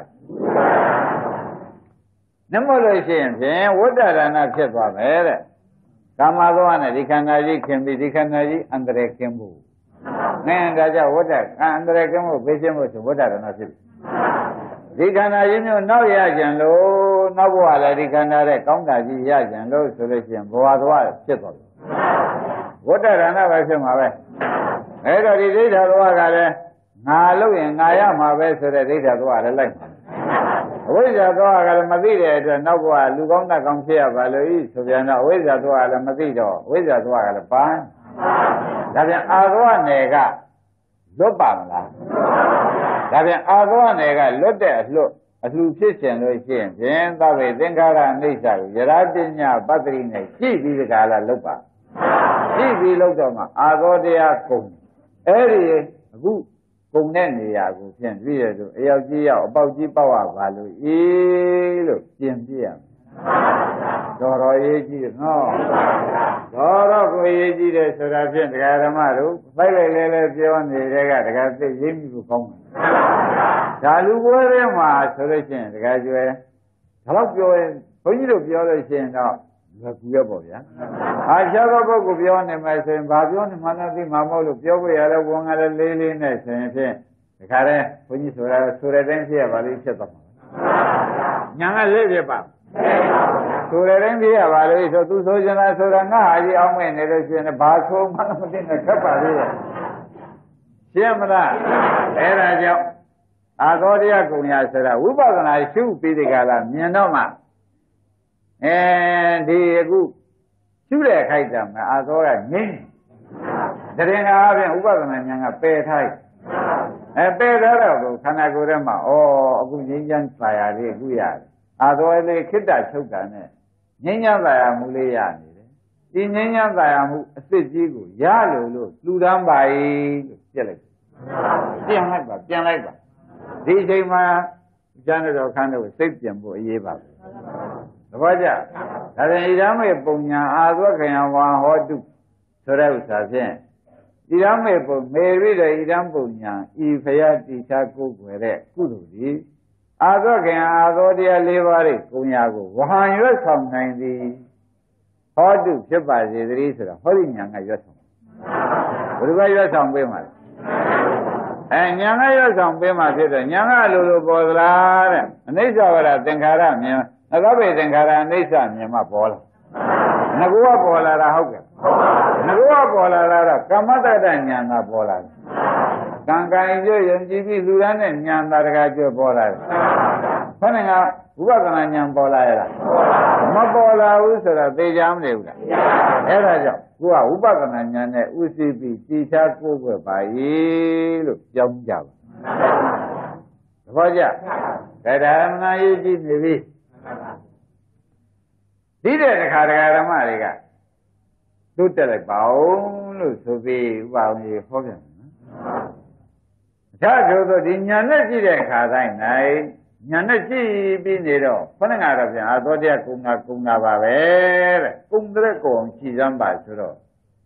နမလို့ရှိရင်ဖြင့်ဝတ္တဒါနဖြစ်သွားမယ်တဲ့ကာမသောနဲ့ဒီခန္ဓာကြီးခင်ပြီးဒီခန္ဓာကြီးအန္တရာယ်ကင်းဖို့နဲ့ဒါကြောင့်ဝတ္တအန္တရာယ်ကင်းဖို့ဖေးခြင်းဖို့ဆိုဝတ္တဒါနဖြစ်ဒီခန္ဓာကြီးမျိုးနောက်ရကြံလို့နောက်ဘဝလည်းဒီခန္ဓာတဲ့ကောင်းတာကြီးရကြံလို့ဆိုလို့ရှိရင်ဘဝသွားဖြစ်သွားပြီဝတ္တဒါနပဲဖြစ်မှာပဲအဲ့တော့ဒီဒိဋ္ဌဘဝကလည်းငါလို့ရင်ငါရမှာပဲဆိုတဲ့ဒိဋ္ဌဘဝလည်းလိုက်မှာအဝိဇ္ဇာသွားကလည်းမသိတဲ့အတွက်နောက်ဘဝလူကောင်းတတ်ကောင်းဖြစ်ရပါလို့ဤဆိုပြန်တော့အဝိဇ္ဇာသွားကလည်းမသိတော့အဝိဇ္ဇာသွားကလည်းပန်းဒါပြန်အာသောနယ်ကလွတ်ပါမလားဒါပြန်အာသောနယ်ကလွတ်တဲ့အလှဖြစ်ရှင်လို့ရှိရင်ဖြင့်သဗ္ဗေသင်္ခါရအိဋ္ဌကိုယရာပညာပတ္တိနဲ့ကြည့်ပြီးဒီကလာလွတ်ပါကြည့်ပြီးလို့တော့မှအာသောတရားကုန်အဲ့ဒီအခုကုန်တဲ့နေရာကိုဖြင့်ပြီးရလို့အယောက်ကြီးရောက်အပေါက်ကြီးပေါက်ရပါလို့လို့ပြင်ပြရမယ်တော်တော်ရေးကြည့်နော်တော်ကိုရေးကြည့်တယ်ဆိုတာဖြင့်တရားဓမ္မတို့ပိုက်လိုက်လဲပြောနေတဲ့ကတရားသိရင်းမိဖို့ကောင်းတယ်ဒါလူပွဲထဲမှာဆိုလို့ရှိရင်တရားကျွဲဒါတော့ပြောရင်ဘုန်းကြီးတို့ပြောလို့ရှိရင်တော့လွယ်ကူရပေါ့ဗျာအားရှားသောပုဂ္ဂိုလ်ပြောနေမယ်ဆိုရင်ဘာပြောနေမှန်းသိမှာမဟုတ်လို့ပြောဖို့ရတော့ဝန်ကလည်းလေးလေးနဲ့ဆိုရင်ဖြင့်ဒီခါတည်းဘုန်းကြီးဆိုတာဆိုတဲ့တိုင်းဖြစ်ရပါလိမ့်ဖြစ်သွားမှာညာကလေးဖြစ်ပါဆိုတဲ့တိုင်းဖြစ်ရပါလိမ့်ဆိုသူဆိုချင်တာဆိုတာငါဟာကြီးအောင်မဲ့နေလို့ရှိရင်ဘာဆိုမှမသိနဲ့ခက်ပါသေးရဲ့ရှင်းမလားအဲဒါကြောင့်အာသောတရားကုံရာဆိုတာဝိပဿနာရှုပြီးဒီကလာမြင်တော့မှဒီအခုရှုတဲ့ခိုက်တာမှာအာသောကငြိမ့်တရင်ကအပြင်ဥပဒနာဉာဏ်ကပယ်ထားပယ်ထားတော့ခန္ဓာကိုယ်ထဲမှာအခုငြိမ်းချမ်းသာယာလေးအခုရတယ်အာသောလေးခိတ္တချုပ်တာနဲ့ငြိမ်းချမ်းသာယာမှုလေးရနေတယ်ဒီငြိမ်းချမ်းသာယာမှုအစ်စ်ကြီးကိုရလို့လူတန်းပါ၏လို့ပြက်လိုက်ပြန်လိုက်ပါဒီအချိန်မှာကျမ်းတော်ခန်းတော်စိတ်ပြန်ဖို့အရေးပါပဲသဘောကျဒါပြန်ဣဒံမေပုံညာအာသောခယံဝါဟောတုဆိုတဲ့ဥစ္စာဖြင့်ဣဒံမေပုံမေရိတဲ့ဣဒံပုံညာဤဖယတိချာကိုယ်ွယ်တဲ့ကုသိုလ်ဒီအာသောခယံအာသောတရား၄ပါးရဲ့ကုံညာကိုဝဟံရွတ်ဆောင်နိုင်သည်ဟောတုဖြစ်ပါစေတည်းဆိုတာဟောဒီညာကရွတ်ဆောင်ဘယ်လိုရွတ်ဆောင်ပေးမှာလဲညာကရွတ်ဆောင်ပေးမှာဖြစ်တော့ညာကလိုပေါ်သလားတဲ့အနိစ္စဝရသင်္ခါရမြင်သဗ္ဗေသင်္ခါရအိဋ္ဌမြင်မှပေါ်လာငကူကပေါ်လာတာဟုတ်ကဲ့ငကူကပေါ်လာတာကမ္မတ္တဉာဏ်သာပေါ်လာတယ်ကံကံကြွယုံကြည်ပြီးလူရန်နဲ့ဉာဏ်သာတကားကြွပေါ်လာတယ်ခொနဲ့ကဝိပဿနာဉာဏ်ပေါ်လာရလားမပေါ်လာဘူးဆိုတော့သိကြမနေဘူးလားအဲ့ဒါကြောင့်ကိုကဝိပဿနာဉာဏ်နဲ့ဥသိပြီးတည်ချကိုယ်ွယ်ပါ၏လို့ပြောင်းကြပါသဘောကျဒါဓမ္မရေးကြည့်နေပြီဒီတဲ့တခါတရားဓမ္မတွေကတိုးတက်လိုက်ပါဦးလို့ဆိုပြီးဥပအောင်ကြီးဟောပြန်တယ်နော်။ဒါဆိုတော့ဒီညာနဲ့ကြည့်တဲ့အခါတိုင်း၌ညာနဲ့ကြည့်ပြီးနေတော့ခொနဲ့ကတော့ပြန်အာသောတရားကုံတာပါပဲတဲ့။ကုံတဲ့ကုံကြည်စမ်းပါဆိုတော့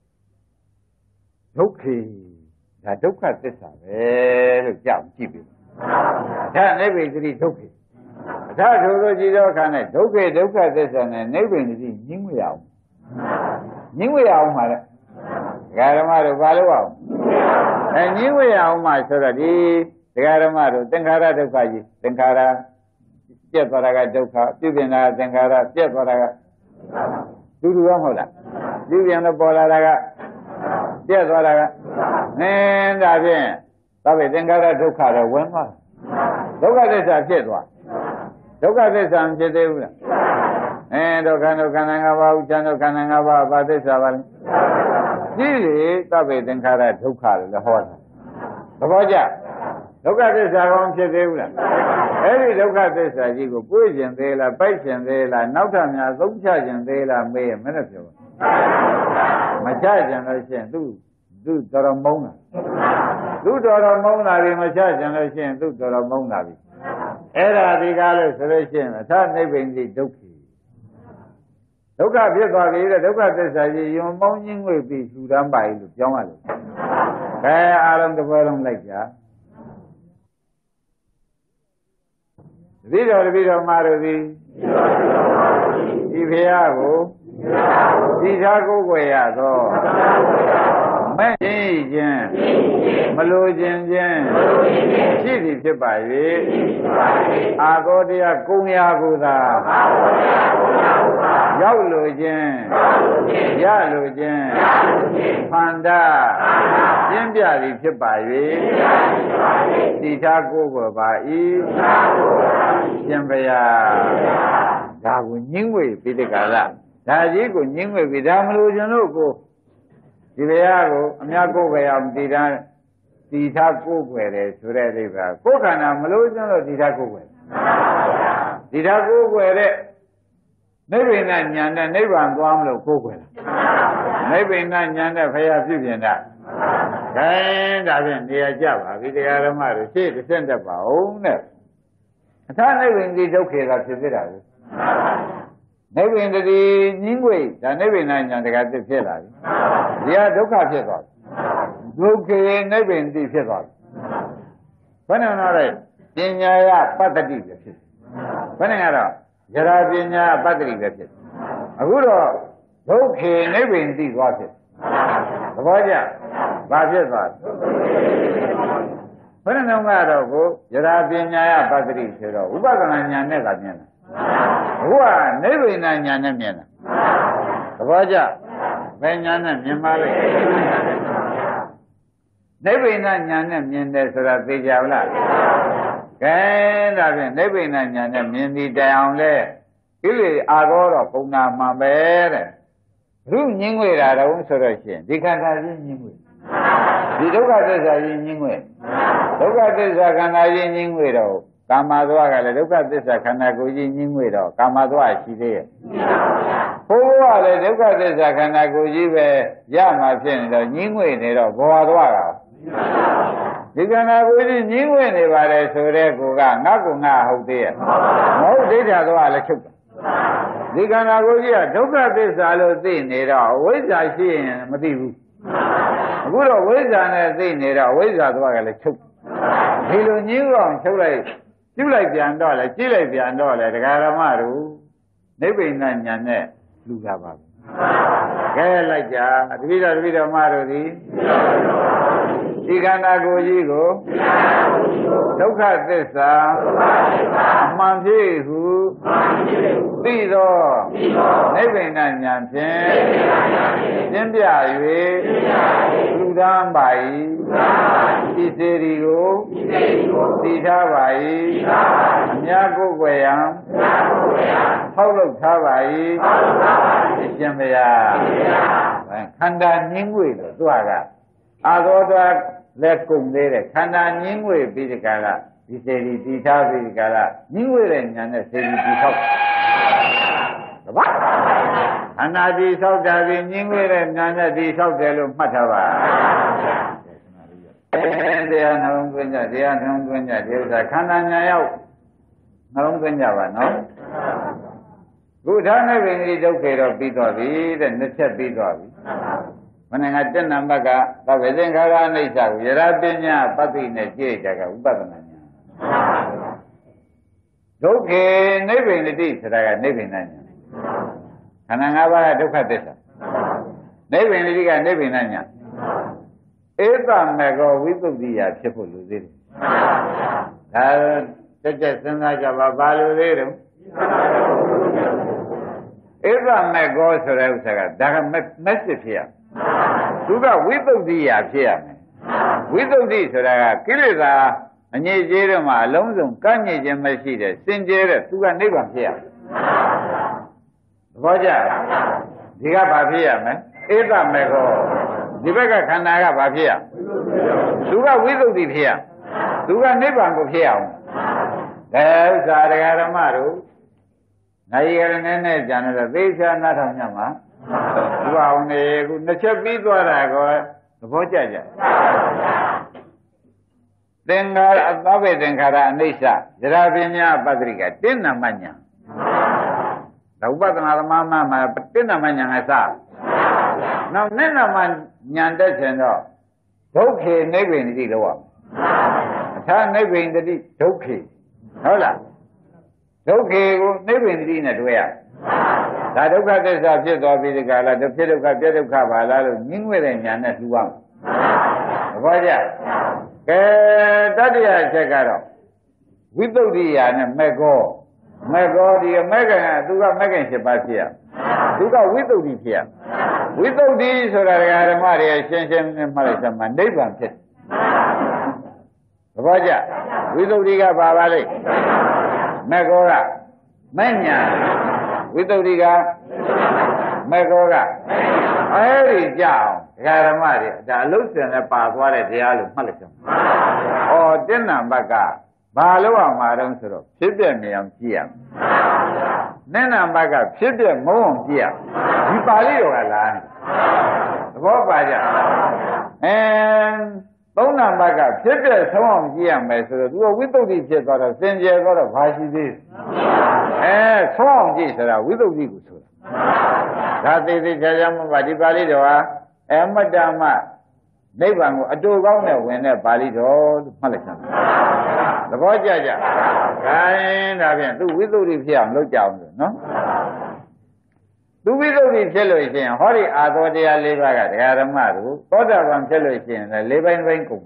ဒုက္ခေဒါဒုက္ခသစ္စာပဲလို့ကြောက်ကြည့်ပြီ။ဒါနိဗ္ဗိသတိဒုက္ခေဒါထိုလိုကြည့်တော့ခါနဲ့ဒုက္ခသစ္စာနဲ့နိဗ္ဗာန်တိငြင်းဝရအောင်ငြင်းဝရအောင်ပါလေ Gà râm mà rồi ba lúc không? Nhíu với ông mà sao rồi đi? Gà râm mà rồi tên khá ra đâu phải gì? Tên khá ra chết vào ra cái đâu khá? Chú biến là tên khá ra chết vào ra cái chú đúng không là? Chú biến là bỏ ra cái chết vào ra cái nên là gì? Ta phải tên khá ra đâu khá rồi quên mà đâu khá thế sao chết vào? Đâu khá thế sao chết đấy không? Đâu khá năng vào chân đâu khá năng vào ba thế sao vậy? Chỉ để ta phải tên khá ra đâu khá rồi là hỏi. Đâu có chứ? Đâu khá thế sao không chết đấy không? Ấy đâu khá thế sao chỉ có bùi chân thế là bay chân thế là nấu tham nhà giống cha chân thế là mê mới được rồi. Mà cha chân là chuyện tu cho nó mông à? Tu cho nó mông là gì mà cha chân là chuyện tu cho nó mông là gì? Ấy là đi cả rồi sẽ chuyện mà ta này bên gì đâu khi đâu khá biết vào cái đâu khá thế sao chỉ dùng mông những người bị sụt đám bài luôn giống à luôn. Cái aaron cái bao long lại chả? Vì đó mà rồi đi phía cô đi ra cô quay à đó mấy gì chứ mà lôi chân chỉ đi phía bài đi à cô đi à cung nhà cô ta giáo lôi chân giá lôi chân phản đa chân bia đi phía bài đi ra cô của bà ý chân bây giờ đã của những người bị được cả là đã chỉ của những người bị đam mê cho nó cô thì bây giờ cô nhà cô về ông đi ra đi ra cô về để sửa lại đi vào cô khả năng mà lối cho nó đi ra cô về đấy nếu bên này nhà này nếu bạn có ông là cô về nếu bên này nhà này phải làm gì vậy nè cái đã bên đi ra bà vì cái đó mà rồi chết thì xem được bảo nè ta nếu bên đi đâu kia là thế nào nếu bên đi những người ta nếu bên này nhà này cái thế là gì à đâu cả thế rồi đâu kia nếu bên đi thế rồi phải không nói đấy tiền nhà bắt đi vậy phải không nào giờ ra tiền nhà bắt đi vậy à cứ đó đâu kia nếu bên đi qua thế có chưa ba thế rồi phải không nào đó cô giờ ra tiền nhà bắt đi thế rồi upa cái nhà này là nhà Ủa, nếu bên này nhà này miền có chưa bên nhà này miền mà đấy nếu bên này nhà này miền đây sao là bây giờ là cái là bên nếu bên này nhà này miền đi down đấy cái gì à đó cũng làm mà bé đấy lúc những người là đâu cũng sao chuyện đi khai ra những người đi đâu cả thế sao những người đâu cả thế sao khai ra những người đâu Kama doa cái là đâu cả thế sao khana cô gì những người đó Kama doa chỉ thế Hô là đâu cả thế sao khana cô gì về giá mà phiền đó những người này đó boa doa cả đi khana cô gì những người này vào đây số đấy cô cả ngã hậu thế hậu thế ra doa là chụp đi khana cô gì đâu cả thế sao lo tin này đó với giá gì mà đi cô đó với giá này tin này đó với giá doa cái là chụp thì lo những con chụp lại chú lạiပြန်တော့လေကြည့်လိုက်ပြန်တော့လေတရားဓမ္မတို့နိဗ္ဗာန်ညာနဲ့လူလာပါဘူး။ကဲလိုက်ကြတပိတော်မတို့သည်ဒီခန္ဓာကိုယ်ကြီးကိုဒုက္ခသစ္စာအမှန်ဖြစ်ဟုသိသောနိဗ္ဗာန်ညာဖြင့်ရှင်းပြ၍လူဒန်းပါ၏ဤစေရီကိုသိထားပါ၏အများကိုယ်ွယ်ရန်ထောက်လုပ်ထားပါ၏ရှင်ဘုရားခန္ဓာငြင်းငွေလို့သူကအာသောတော်လက်ကုန်သေးတယ်ခန္ဓာငြင်းငွေပြီးဒီကလာဒီစေရီတည်ထားပြီးဒီကလာငြင်းငွေတဲ့ညာနဲ့စေရီတည်ထောက်တပတ်ခန္ဓာတည်ဆောက်တာပြီးငြင်းငွေတဲ့ညာနဲ့တည်ဆောက်တယ်လို့မှတ်ထားပါတရားနှလုံးသွင်းကြတရားနှလုံးသွင်းကြဒီဥစ္စာခန္ဓာညာရောက်နှလုံးသွင်းကြပါနော်ခုထားနေပြီဒုက္ခေတော့ပြီးသွားပြီတဲ့နှစ်ချက်ပြီးသွားပြီမနေ့ကတက်နံပါတ်ကသဗ္ဗေသင်္ခါရအိဋ္ဌကိုယရပညာပတ္တိနဲ့ကြည့်ကြကဥပဒနာညာဒုက္ခေနိဗ္ဗာန်တိဆိုတာကနိဗ္ဗာန်ညာခန္ဓာ၅ပါးကဒုက္ခသစ္စာနိဗ္ဗာန်တိကနိဗ္ဗာန်ညာ Eva Mego with the people who did it. Such a sense of a value. Eva Mego Sorel, that a message here. Suga with the here. With these, Kiliza, and ye Jerema, Alonso, Kanye, and Mercedes, Singer, Suga neighbor here. Roger, the Abavia, man. Eva Mego, the Vega Canaga Bavia. Suga with the here. Suga neighbor of here. There's Aramaru. Nayan and Janela, these are not on Yama. Wow, the Chapi, what I go. Then above it and Kara Nisa, Jarabinia Badriga, Tina Mania. The Ubatana Mama, but Tina Mania I saw. Now Nina Man Yandas and all. Toki, never in the one. Time never in the Toki. Hola. Toki, never in the dinner. That is a bit of the gala, the pit of a bit of Kavala, Ningway and Yanas Luang. Roger, that is a check. With the and Mego, the American, do a Megan Shapatia. Do a widow here. Without these, or I Maria, Shensham and Malaysia, my neighbor. Roger, without the Gabavale, Megora, Mania. Without the Megora, I down, Garamari, the Lucian apart what is the Alu Malacham. Or dinner Baga, Baloa Maransuro, Sibian Giam. Nena Baga, Sibian Moon Giam. You Balio Alan. Robaja. And Bona Baga, Sibian Song Giam, Messer, do a widow teacher got a Senja got a Vashi. Song Jesus, widow Digus. That is the Jayam Vadibalidoa, and Madama, neighbor, a do wrong when a Balido, Malacham. The boy Jaja, kind of do widow live here, no down, no? Do widow live television, Hori Adodia Livaga, Yaramaru, other one television, the Liva in Rankum.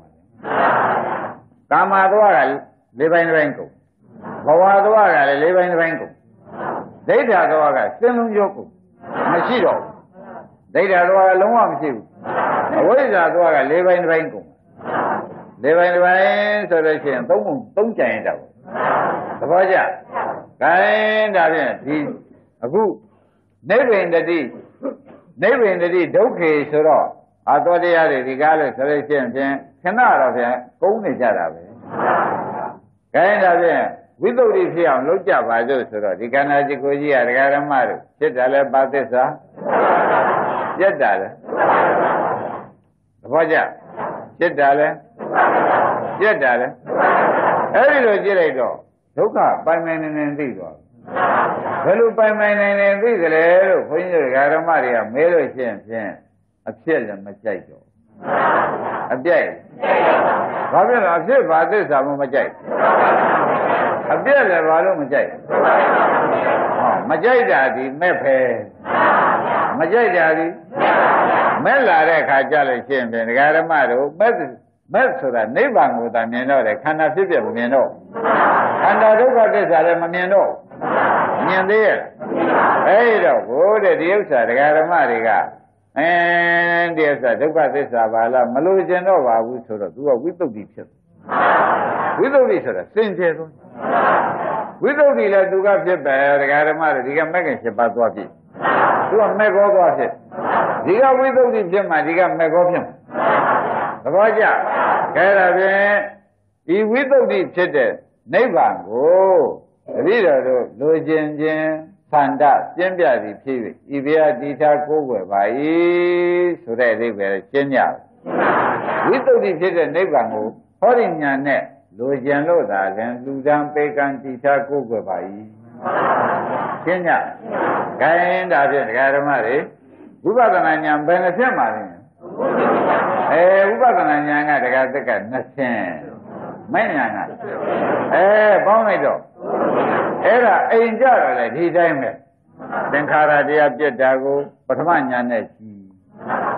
Kamadora, Liva in Rankum. Bawadora, Liva in Rankum. Data Doga, Simon Yoko, Machiro. Data Doga, Long what is that Doga, live in Rankum? Live in rain, so they say, don't change out. The Baja, kind of a good, never in the deed, okay, so I thought they are regardless, so they say, cannot of them, go in each other. Kind of Without this here, look up by those, the Kanajikoji, Garamar, Chitala Batesa, Jetala. Roger, Jetala, Jetala. Every Logirato, took up by men and Vigo. Hello, by men and Vigo, when you Garamaria, Melo Shen, a children, Machaito. A day. Robin, I'll say about this, I'm a Majai. A bit of Majai. Majai Daddy, Mepe. Majai Daddy. Mela Kajala Champion, Garamaro, Metsura, Nevan with a Mino, the Canafibia Mino. And I look at this Alamino. Niandir. Hey, the deals are Garamariga. And yes, I look at this Avala, Malujanova, we sort of do a whip of each other. Without this, Sinjero. Without the Laduga, the Garamari, the American Shepatwapi. To a Megovashi. Diga without the Gemma, Diga Megovium. Raja, Caravan, he without the Chete, Nevan, oh, leader, Lojin, Sanda, Jembia, the Pivi, Ivia, Dita, Gogo, by so that they were genial. Without the Chete, Nevan, holding your neck. Lojan Loda, then Ludan Pekan Tita Gogobai. Kenya, kind of Garamari, Ubadanayam Benefamari. Ubadanayanga, the Gazaka, nothing. Manyanga. Bomido. Era angel, he died. Then Kara de Abjadago, Patamanya Nechi.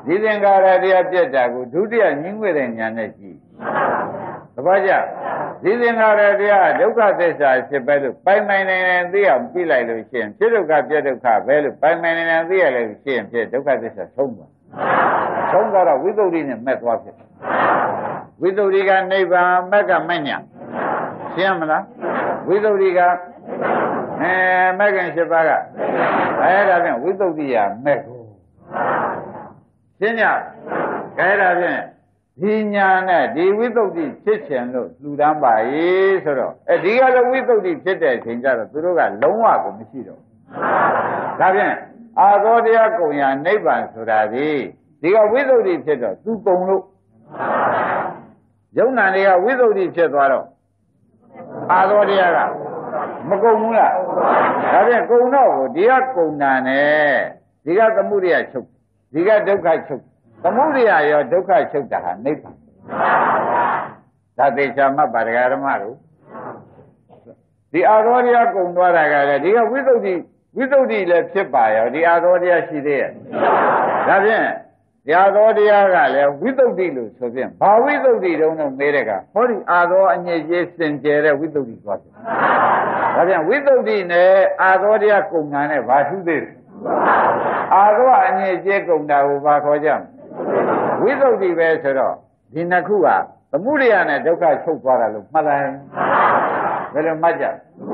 ဒီသင်္ခါရတရားပြတ်တာကိုဒုတိယညှင်းဝဲတဲ့ဉာဏ်နဲ့ကြည့်သဘောကျဒီသင်္ခါရတရားဒုက္ခသစ္စာဖြစ်ပဲလို့ပိုင်ပိုင်နိုင်နိုင်သိအောင်ကြည့်လိုက်လို့ရှိရင်ဖြစ်ဒုက္ခပြတ်ဒုက္ခပဲလို့ပိုင်ပိုင်နိုင်နိုင်သိရလို့ရှိရင်ဖြစ်ဒုက္ခသစ္စာဆုံးသွားဆုံးသွားတော့ဝိသုဒ္ဓိနဲ့မဲ့သွားဖြစ်ဝိသုဒ္ဓိကနိဗ္ဗာန်မက်ကမညာရှင်းမလားဝိသုဒ္ဓိကမက်ကင်7ပါးကဒါဖြင့်ဝိသုဒ္ဓိယမက်ကိုရှင်းကြကဲဒါဖြင့်ဒီညာနဲ့ဒီဝိသုဒ္ဓိဖြစ်ခြင်းလို့လှူဒန်းပါ၏ဆိုတော့ဒီကလည်းဝိသုဒ္ဓိဖြစ်တဲ့အချိန်ကျတော့သူတို့ကလုံးဝကိုမရှိတော့ဒါဖြင့်အာသောတရားကုံရနိဗ္ဗာန်ဆိုတာဒီကဝိသုဒ္ဓိဖြစ်တော့သူကုံလို့ယုံနာတွေကဝိသုဒ္ဓိဖြစ်သွားတော့အာသောတရားကမကုံဘူးလားဒါဖြင့်ကုံတော့ကိုဒီကကုံနာနဲ့ဒီကသမှုရိယချုပ်ဒီကဒုက္ခချုပ်သမုဒိယရောဒုက္ခချုပ်တာဟာနိဗ္ဗာန်ဒါသေချာမှတ်ပါဒကာဓမ္မတို့ဒီအာသောတရားကုံသွားတာကလည်းဒီကဝိသုဒ္ဓိလည်းဖြစ်ပါရောဒီအာသောတရားရှိသေးရဲ့ဒါဖြင့်ဒီအာသောတရားကလည်းဝိသုဒ္ဓိလို့ဆိုဖြင့်ဘာဝိသုဒ္ဓိတုံးတော့မေးတဲ့ကဟောဒီအာသောအညစ်အကြေးစင်ကြယ်တဲ့ဝိသုဒ္ဓိသွားတယ်ဒါဖြင့်ဝိသုဒ္ဓိနဲ့အာသောတရားကုံတာနဲ့ဘာထူးသေးလဲအာသောအညစ်အကြေးကုံတာကိုဘာခေါ်ကြမလဲဝိသုဒ္ဓိပဲဆိုတော့ဒီနှစ်ခုကသမုဒိယနဲ့ဒုက္ခချုပ်သွားတာလို့မှတ်လိုက်ဘယ်လိုမှတ်ကြ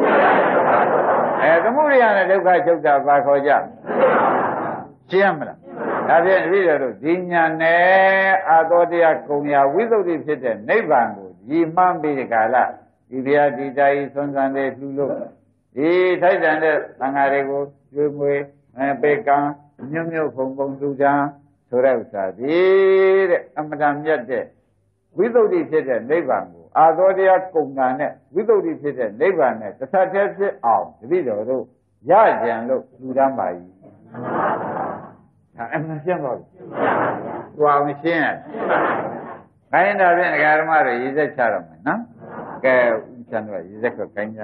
သမုဒိယနဲ့ဒုက္ခချုပ်တာဘာခေါ်ကြရှင်းမလားဒါဖြင့်တပည့်တော်တို့ဒီညာနဲ့အာသောတရားကုံရာဝိသုဒ္ဓိဖြစ်တဲ့နိဗ္ဗာန်ကိုရည်မှန်းပြီးဒီကာလဒီဗျာဒီတာဤသွန်ဆန်တဲ့လှူလို့ဒီထိုက်တန်တဲ့သံဃာတွေကိုကျွေးမွေးပေကံမြုပ်မြုပ်ဖုံဖုံသူချာဆိုတဲ့ဥစ္စာဒီတဲ့အမတန်မြတ်တဲ့ဝိသုဒ္ဓိဖြစ်တဲ့နိဗ္ဗာန်ကိုအာသောတရားကုံတာနဲ့ဝိသုဒ္ဓိဖြစ်တဲ့နိဗ္ဗာန်နဲ့တစ်ဆက်တည်းဖြစ်အောင်တပည့်တော်တို့ရကြံလို့လူတန်းပါ၏အမှန်ရှင်းပါဘူး။သွားမရှင်းရ။ခိုင်းတာဖြင့်ဒကာဓမ္မတွေရည်စက်ချတော့မယ်နော်။ကဲဥစ္စာတို့ရည်စက်ကိုခိုင်းကြ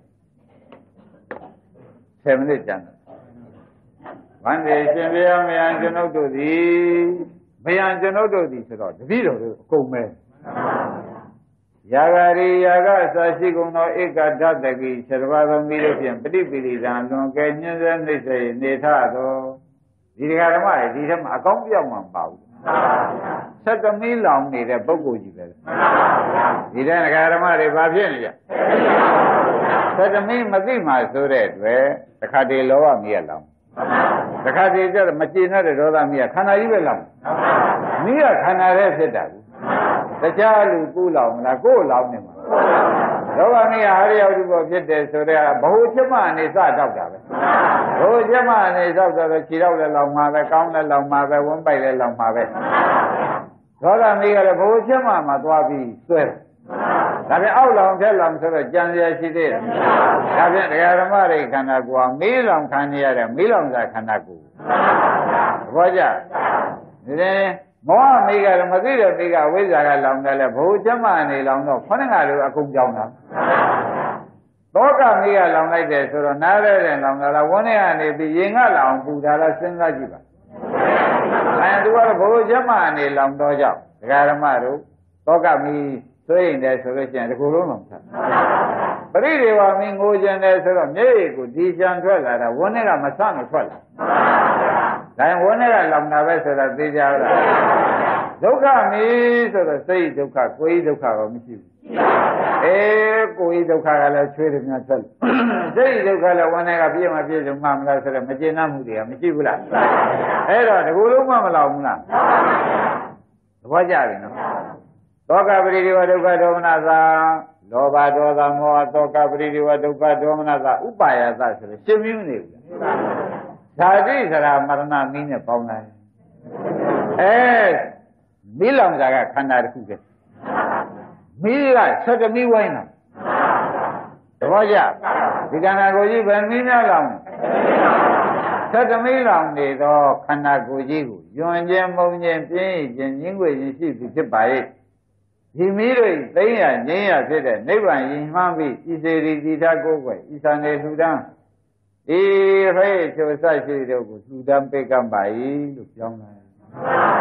။7မိနစ်ကြာတယ်။ဗန္ဒေရှင်ဘုရားမယံကျွန်ုပ်တို့သည်မယံကျွန်ုပ်တို့သည်ဆိုတော့တပည့်တော်တို့အကုန်ပဲ။ယာဂရိယာဂအစာရှိကုန်သောဧကဓတ္တကိ7ပါးသောမိတို့ဖြင့်ပฏิပိရိသံလွန်ကဲညှင်းဆဲနှိမ့်စေနေထသောဒီဓမ္မတွေဒီထက်မှအကောင်းပြောက်မှမပါဘူး။ဆက်သမီးလောင်နေတဲ့ပုဂ္ဂိုလ်ကြီးပဲ။ဒီတဲ့ဓမ္မတွေဘာဖြစ်နေကြ။ဆက်သမီးမသိမှဆိုတဲ့အတွက်တခါတည်းလောဘမီးရလောင်။တခါတည်းကျတော့မကျေနပ်တဲ့ဒေါသမီးကခန္ဓာကြီးပဲလောင်။မီးကခန္ဓာရဲ့ဖြစ်တာဘူး။တခြားလူကိုလောင်မလားကိုယ်လောင်နေမှာ။လောဘမီးကဟာရယောတုဘောဖြစ်တယ်ဆိုတဲ့ဘ ਹੁ ချက်မှအနေစတောက်တာပဲဘ ਹੁ ချက်မှအနေစတော့ခြေတော့လည်းလောင်မှာပဲကောင်းလည်းလောင်မှာပဲဝန်းပိုက်လည်းလောင်မှာပဲဒေါသမီးကလည်းဘ ਹੁ ချက်မှသွားပြီးဆွဲဒါပြန်အောက်လောင်ထက်လောင်ဆိုတော့ကြံရရှိသေးတယ်ဒါပြန်တရားဓမ္မတွေခန္ဓာကိုယ်မေးလောင်ခံနေရတဲ့မေးလောင်စာခန္ဓာကိုယ်ဘောကြဒီမောဟမိကလည်းမသိတဲ့မိကဝိဇ္ဇာကလောင်တယ်လေဘ ਹੁ ချက်မှအနေလောင်တော့ခொနဲ့ကလည်းအကုန်ကြောင်းတာသောကမိကလောင်လိုက်တယ်ဆိုတော့နားရဲတဲ့လောင်တာလားဝန်းထဲကနေပြီးရင်ကလောင်ပူတာလားစဉ်းစားကြည့်ပါသူကတော့ဘ ਹੁ ချက်မှအနေလောင်တော့ကြောင့်ဒကာဓမ္မတို့သောကမိသိရင်တယ်ဆိုလို့ရှိရင်ဒီကုလုံးလောင်တာပရိဒေဝမိငိုကြတယ်ဆိုတော့မျက်ရည်ကိုဒီချံထွက်လာတာဝန်းထဲကမဆမထွက်လာဒါရင်ဝန်းထဲကလောင်တာပဲဆိုတာသိကြလားဒုက္ခမိဆိုတော့စိတ်ဒုက္ခကိုယ်ဒုက္ခတော့မရှိဘူးကိုယ်ဒုက္ခကလည်းချွေးတယ်များဆက်စိတ်ဒုက္ခလည်းဝန်းထဲကပြည့်မပြည့်စုံမှမလားဆိုတော့မကျေနပ်မှုတွေကမရှိဘူးလားအဲ့တော့ဒီကုလုံးမှမလောင်ဘူးလားသဘောကျပြီနော်သောကပရိဒေဝဒုက္ခဒေါမနသာလောဘဒေါသမောဟသောကပရိဒေဝဒုက္ခဒေါမနသာဥပါယသဆိုလို့ရှင်းပြီးနေဘူးဓာတိစရာမရဏမီးနဲ့ပေါင်းလိုက်မိလောင်တာကခန္ဓာတစ်ခုပဲမီးကဆက်တမီးဝိုင်းတာတပည့်ကြဒီခန္ဓာကိုယ်ကြီးပဲမီးများလောင်ဆက်တမီးလောင်နေသောခန္ဓာကိုယ်ကြီးကိုယွန်ခြင်းမုံခြင်းပြင်းခြင်းညင်းွေခြင်းရှိပြီဖြစ်ပါရဲ့ဒီမီးတို့သိရငြင်းရဖြစ်တဲ့နိဗ္ဗာန်ရင်မှန်းပြီးဤစေရီသီထကိုယ်ွယ်ဤသံနေလှူဒန်းဤဟဲ့ချိုဆရှိတို့ကိုလှူဒန်းပေးကမ်းပါ၏လို့ပြောင်းလာ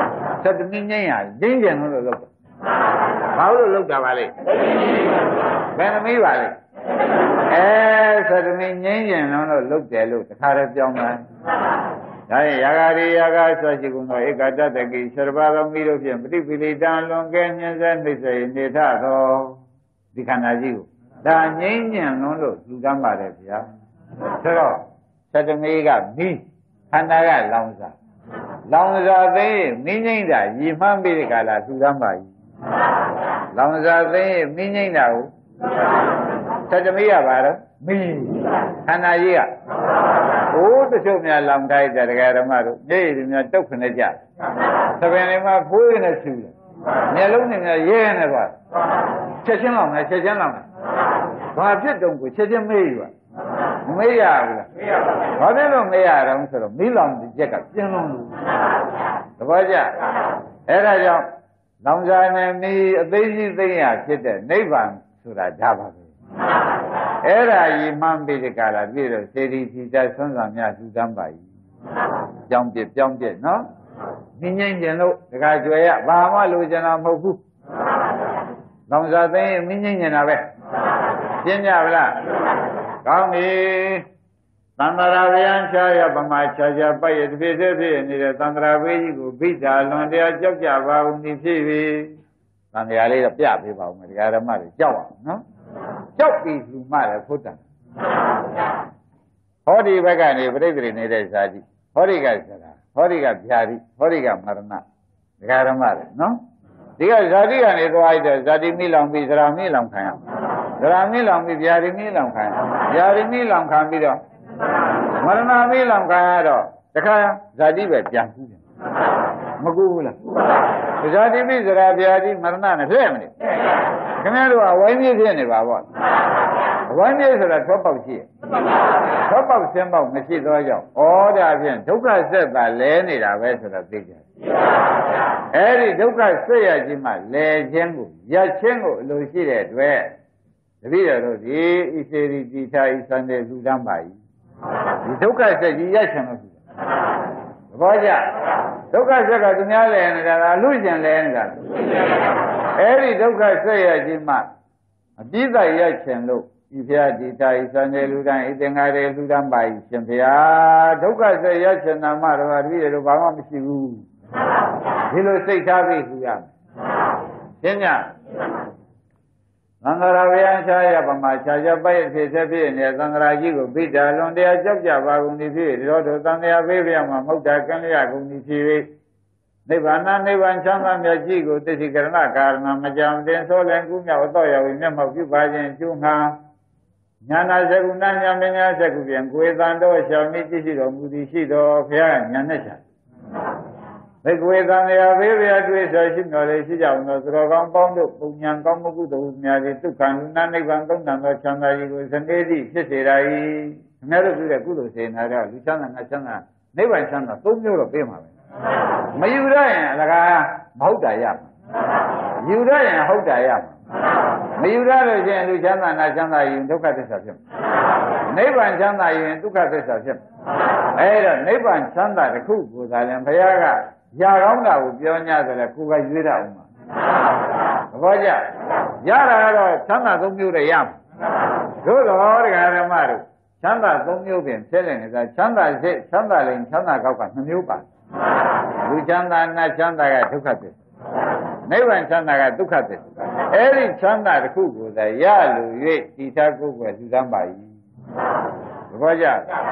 ဆက်သမီးငိမ့်ရရင်းကျင်လို့လုပ်ဘာလို့လုပ်တာပါလဲဘယ်သမီးပါလဲဆက်သမီးငိမ့်ကျင်လို့လုပ်တယ်လို့တခါတည်းပြောင်းလာဒါရင်ယာဂာရိယာဂါဆွရှိကုန်သောဧကတတကိသရဘာသောမိတို့ဖြင့်ပฏิပိလိတံလွန်ကဲညင်းစေနှိမ့်စေနေထသောဒီခန္ဓာကြီးကိုဒါငိမ့်ညံလွန်းလို့လူတမ်းပါတယ်ဗျာဆိုတော့သတ္တမေကမိခန္ဓာကလောင်စာသိမိငိမ့်တာရည်မှန်းပြီးဒီကလာလူတမ်းပါကြီးလောင်စာသိမိငိမ့်တာကိုသတ္တမေကပါတော့မိခန္ဓာကြီးကတချို့များလောင်တိုင်းကြတရားဓမ္မတို့မျက်ရည်များတုတ်ခနဲ့ကြသဘင်တွေမှာဖိုးရနဲ့ဖြူတယ်မျက်လုံးတွေများရဲနေသွားချက်ချင်းလောင်မယ်ဘာဖြစ်တုံးကိုချက်ချင်းမေးယူပါမမေးရဘူးလားဘာဖြစ်လို့မေးရတော့ဆိုတော့မိလောင်ဒီချက်ကပြင်းလုံးလို့သဘောကျအဲ့ဒါကြောင့်လောင်စာနဲ့မိအသိရှိသိရဖြစ်တဲ့နိဗ္ဗာန်ဆိုတာဒါပါပဲအဲ့ဒါကြီးမှန်းပြီးဒီကလာပြည့်တော့စေတီဖြီးချဆွမ်းဆောင်များလူတန်းပါကြီးကြောင်းပြနော်ညင်ကျင်လို့တခါကြွယ်ရဘာမှလိုချင်တာမဟုတ်ဘူးလောင်စာသိရင်မင်းငိမ့်နေတာပဲပြင်းကြဗလားကောင်းပြီသန္တရာဗျံချာရပမာချာချာပိုက်ရတဖြစ်နေတဲ့သန္တရာဘေးကြီးကိုဘိဓာလွန်တရားကြောက်ကြပါဦးဒီဖြစ်ပြီသန္တရာလေးတော့ပြပေးပါဦးမယ်တရားဓမ္မတွေကြောက်အောင်နော်ကြောက်ပြီးလူမှလည်းဖုတ်တယ်ဟောဒီဘက်ကနေပြိတ္တိနေတဲ့ဇာတိဟောဒီကစကားဟောဒီကဗျာတိဟောဒီကမရဏတရားဓမ္မတွေနော်ဒီကဇာတိကနေသွားရတဲ့ဇာတိမိလောင်ပြီးဇရာမိလောင်ခံရဇရာမိလောင်ပြီးဗျာတိမိလောင်ခံရဗျာတိမိလောင်ခံပြီးတော့မရဏမိလောင်ခံရတော့တခါဇာတိပဲပြန်ကူးတယ်မကူဘူးလားဇာတိမိဇရာဗျာတိမရဏနဲ့ဖြစ်မလဲခင်ဗျားတို့ကဝိုင်းပြည့်ဖြစ်နေပါပေါ့ဝိုင်းပြည့်ဆိုတာထွက်ပေါက်ရှိထွက်ပေါက်ဆင်းပေါက်မရှိတော့ကြောင့်ဩဒါဖြင့်ဒုက္ခဆက်တာလဲနေတာပဲဆိုတာသိကြတယ်အဲ့ဒီဒုက္ခဆက်ရခြင်းမှလဲခြင်းကိုရပ်ခြင်းကိုအလိုရှိတဲ့အတွက်တပည့်တော်တို့ဒီဣစေရီတိထာဤသံတဲ့လူတန်းပါဤဒီဒုက္ခဆက်ကြီးရပ်ခြင်းလို့ရှိတယ်သဘောကျဒုက္ခဆက်ကသူများလဲနေတာလားလူကျင်လဲနေတာအဲ့ဒီဒုက္ခဆက်ရခြင်းမှအပြည့်စုံရပ်ခြင်းလို့ဤဖျားဒီတာဤသံတဲ့လူတန်းဤသင်္ဃာတွေလူတန်းပါဤရှင်ဖျားဒုက္ခဆက်ရပ်ခြင်းနာမတော်တပည့်တော်ဘာမှမရှိဘူးဒီလိုစိတ်ထားပြီးလူရမယ်ရှင်းညသံဃာဗျာချာရပမာချာချပိုက်ဖြစ်နေသံဃာကြီးကိုဘိဓာလွန်တရားကြောက်ကြပါကုန်သည်ဖြစ်ဒီတော့သံဃာဘေးပြမှာမௌဒ္ဒကံလျကုန်သည်ဖြစ်၍နိဗ္ဗာန်ချမ်းသာမြတ်ကြီးကိုသိသိကရဏကာရဏမကြံတင်ဆိုလင်ကူးမြောက်တော့ရောက်မျက်မှောက်ပြုပါခြင်းကျိုးငါညာနာစကုဏညာမညာစကုပြန်ကိုယ်တန်တော်ရှောင်မိကြည့်ရှိတော်မူသည်ရှိတော်ဘုရားညာနဲ့ချာဘိက္ခဝေသံဃာဘေးဗျာတွေ့ဆိုရှိတော်လေရှိကြအောင်သောသရောကောင်းပေါင်းတို့ပုံညာကောင်းမှုကုသိုလ်များသည်ဒုက္ခလူနာနိဗ္ဗာန်သုံးတန်သောချမ်းသာကြီးကိုစနေသည့်ဖြစ်စေတာ၏ခင်ဗျားတို့ပြုတဲ့ကုသိုလ်စေနာတော့လူချမ်းသာငါချမ်းသာနိဗ္ဗာန်ချမ်းသာသုံးမျိုးတော့ပေးမှာပဲမယူရရင်အလကားမဟုတ်တာရမှာယူရရင်ဟုတ်တာရမှာမယူရလို့ရှိရင်လူချမ်းသာငါချမ်းသာရင်ဒုက္ခသစ္စာဖြစ်မှာနိဗ္ဗာန်ချမ်းသာရင်ဒုက္ခသစ္စာဖြစ်မှာအဲ့တော့နိဗ္ဗာန်ချမ်းသာတစ်ခုကိုသာလည်းဘုရားကရကောင်းတာကိုပြော냐ဆိုလဲကိုယ်ကရွေးတာအောင်ပါသဘောကျရတာကတော့ချမ်းသာသုံးမျိုးတည်းရမှာသို့တော်တရားဓမ္မတို့ချမ်းသာသုံးမျိုးပြင်ဖြစ်နေတယ်ချမ်းသာစိတ်ချမ်းသာလိမ်ချမ်းသာကောက်က2မျိုးပါလူချမ်းသာနတ်ချမ်းသာကဒုက္ခသစ္စာနိဗ္ဗာန်ချမ်းသာကဒုက္ခသစ္စာအဲ့ဒီချမ်းသာတစ်ခုကိုသာရလို့၍တိထားကိုယ်ကလူတန်းပါ၏သဘောကျ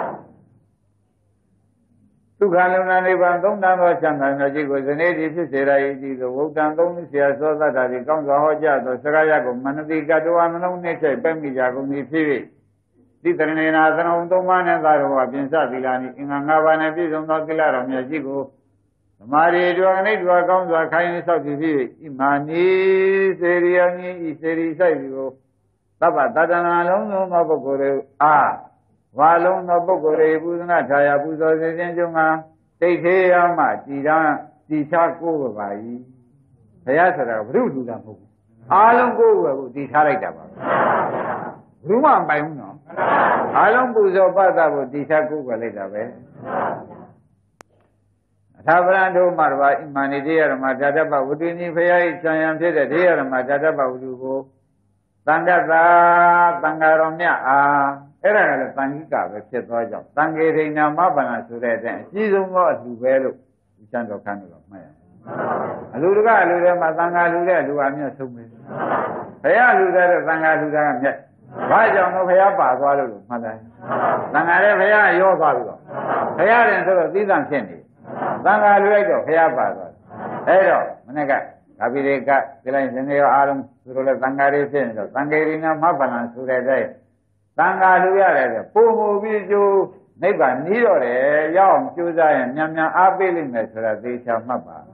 ဒုက္ခလုံးနာနိဗ္ဗာန်သုံးတန်သောချမ်းသာမျိုးကြီးကိုဇနေတိဖြစ်စေရ၏ဒီသို့ဝုဒ္ဒံသုံးဆရာသောသတ္တာဒီကောင်းစွာဟောကြားသောစကားရကိုမနတိကတဝနှလုံးနှင့်ချိုက်ပဲ့မိကြကုန်သည်ဖြစ်၍တိတရဏေနာသရုံသုံးပါးနဲ့သာတော်ပြင်စသီလာနိအင်္ဂါ၅ပါးနဲ့ပြည့်စုံသောကိလတော်မြတ်ကြီးကိုသမာဓိတွင်အိဋ္ဌဝကောင်းစွာခိုင်းဆောက်တည်ဖြစ်၍ဣမာနိစေရိယနိဤစေရိဆိုင်ကိုသဗ္ဗတတနာလုံးစုံသောပုဂ္ဂိုလ်တွေအားဝါလုံးသောပုဂ္ဂိုလ်တွေပူဇနာထာယပူဇော်ခြင်းခြင်းမှာတိတ်သေးရမှတည်ချကိုးပါ၏ဘုရားဆိုတာဘုရုလူတာမဟုတ်ဘူးအားလုံးကိုးဝယ်ဖို့တည်ထားလိုက်တာပါဘုရုမှမပိုင်ဘူးနော်အားလုံးပူဇော်ပတ်သက်ဖို့တည်ချကိုးဝယ်လိုက်တာပဲ Tha Brando Marva Imanidia Madadaba Udini Faya Chayam Pida Dear Madadaba Udugo Tangata Tangaromia Era Tangika Veseto Tangirina Mabana Sure Sizum Luvelo Chando Kanu Maya Aluga Luda Matanga Luda Luamia Sumi Faya Luda Tanga Luda Vaja no Faya Pagualu Mada Tangare Faya Yoga Faya and Tidan Sendi Tanga Luego Faya Pago Edo Manega Abireka Tilan Aram Sura Tangari Sendo Tangirina Mabana Sure Tanga Luga Pumu Viju Neighbor Niro Yom Chuza and Yamya Abiling Desha Maba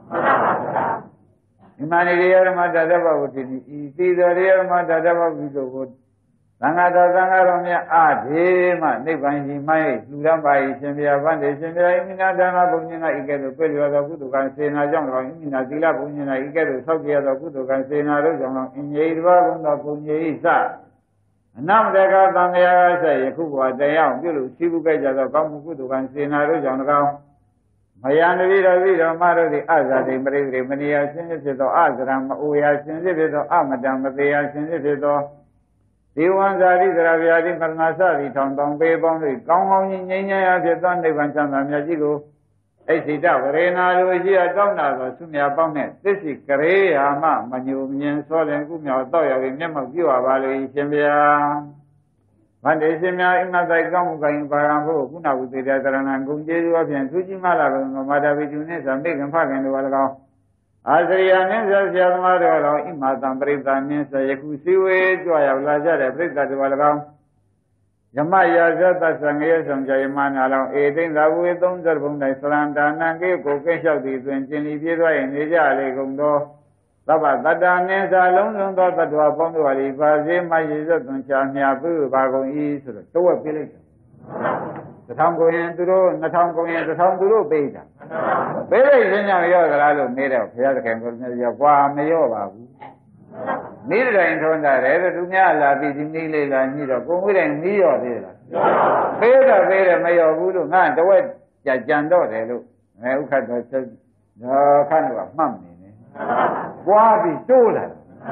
Imanidia Madadaba would see the real Madadaba would Tangada Tangaromia Adema Nivan Mai Luramba Shemia Foundation Minadana Bunina Ikedu Peluada Kudukan Sena Jong in Azila Bunina Ikedu Sokia Kudukan Sena Rojong in Yeva Bunga Punisa Nam Dega Tangaya say Kuba Dayam Bilu Sibuka the Kamukudukan Sena Rojong Mayana Vida Maro the Aza de Mania Sinito Azram Uya Sinito Amadam Matea Sinito Diwan Zari Raviadi Marnasa, Tondong Bay Gong Nia Jeton de Vanchan Yajigo, Esida, Verena, Lucia Donna, Sumia Bonnet, this is Korea, Manu, Sol and Gumia, Doya, remember you are Valley Shembia. One day, Semia, in the Gong, going Parambo, Puna with the Dataran and Gunji, and Sujimala, Mada Vijunes, and Big and Park and the Walga. Azrianes, Yamado, Imatam Britanis, Yakusi, Joya Laja, Brita de Walga. Yamaya Zata Sangas and Jayman, 18 Lavuton, Zerbunda, Salanda, Nangi, Kokesha, the 20 and Nija, Legundo, Lava Dadanes, alone, Dota to upon the Walipa, my Jesus, and Chamia, Bago East, to a village. The town going to do, the town going to town to do, Beta. Very young, made of Yakan, Guam, Mayova. Neither in Tonda, ever to Nala, beating Nila, and neither go with a me or there. Beta, Mayor Voodoo, man, the way Jando, they look. I look at the kind of mummy. Guabi, Tola.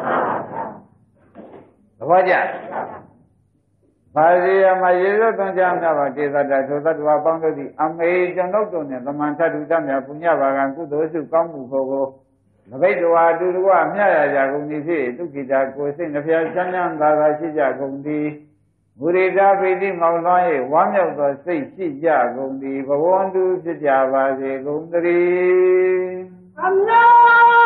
What ya? Maria Mayer Tonjana, that were bound to the amazing Nocton, the Manta to Damia Punyava and Kudos who come to Fogo. The way to do Amia Jaguni, took it at Cosin, the Fiasan, Shija Gundi, Burida, Pedi Maulai, one of the six Shija Gundi, but one to Shijava, the Gundri.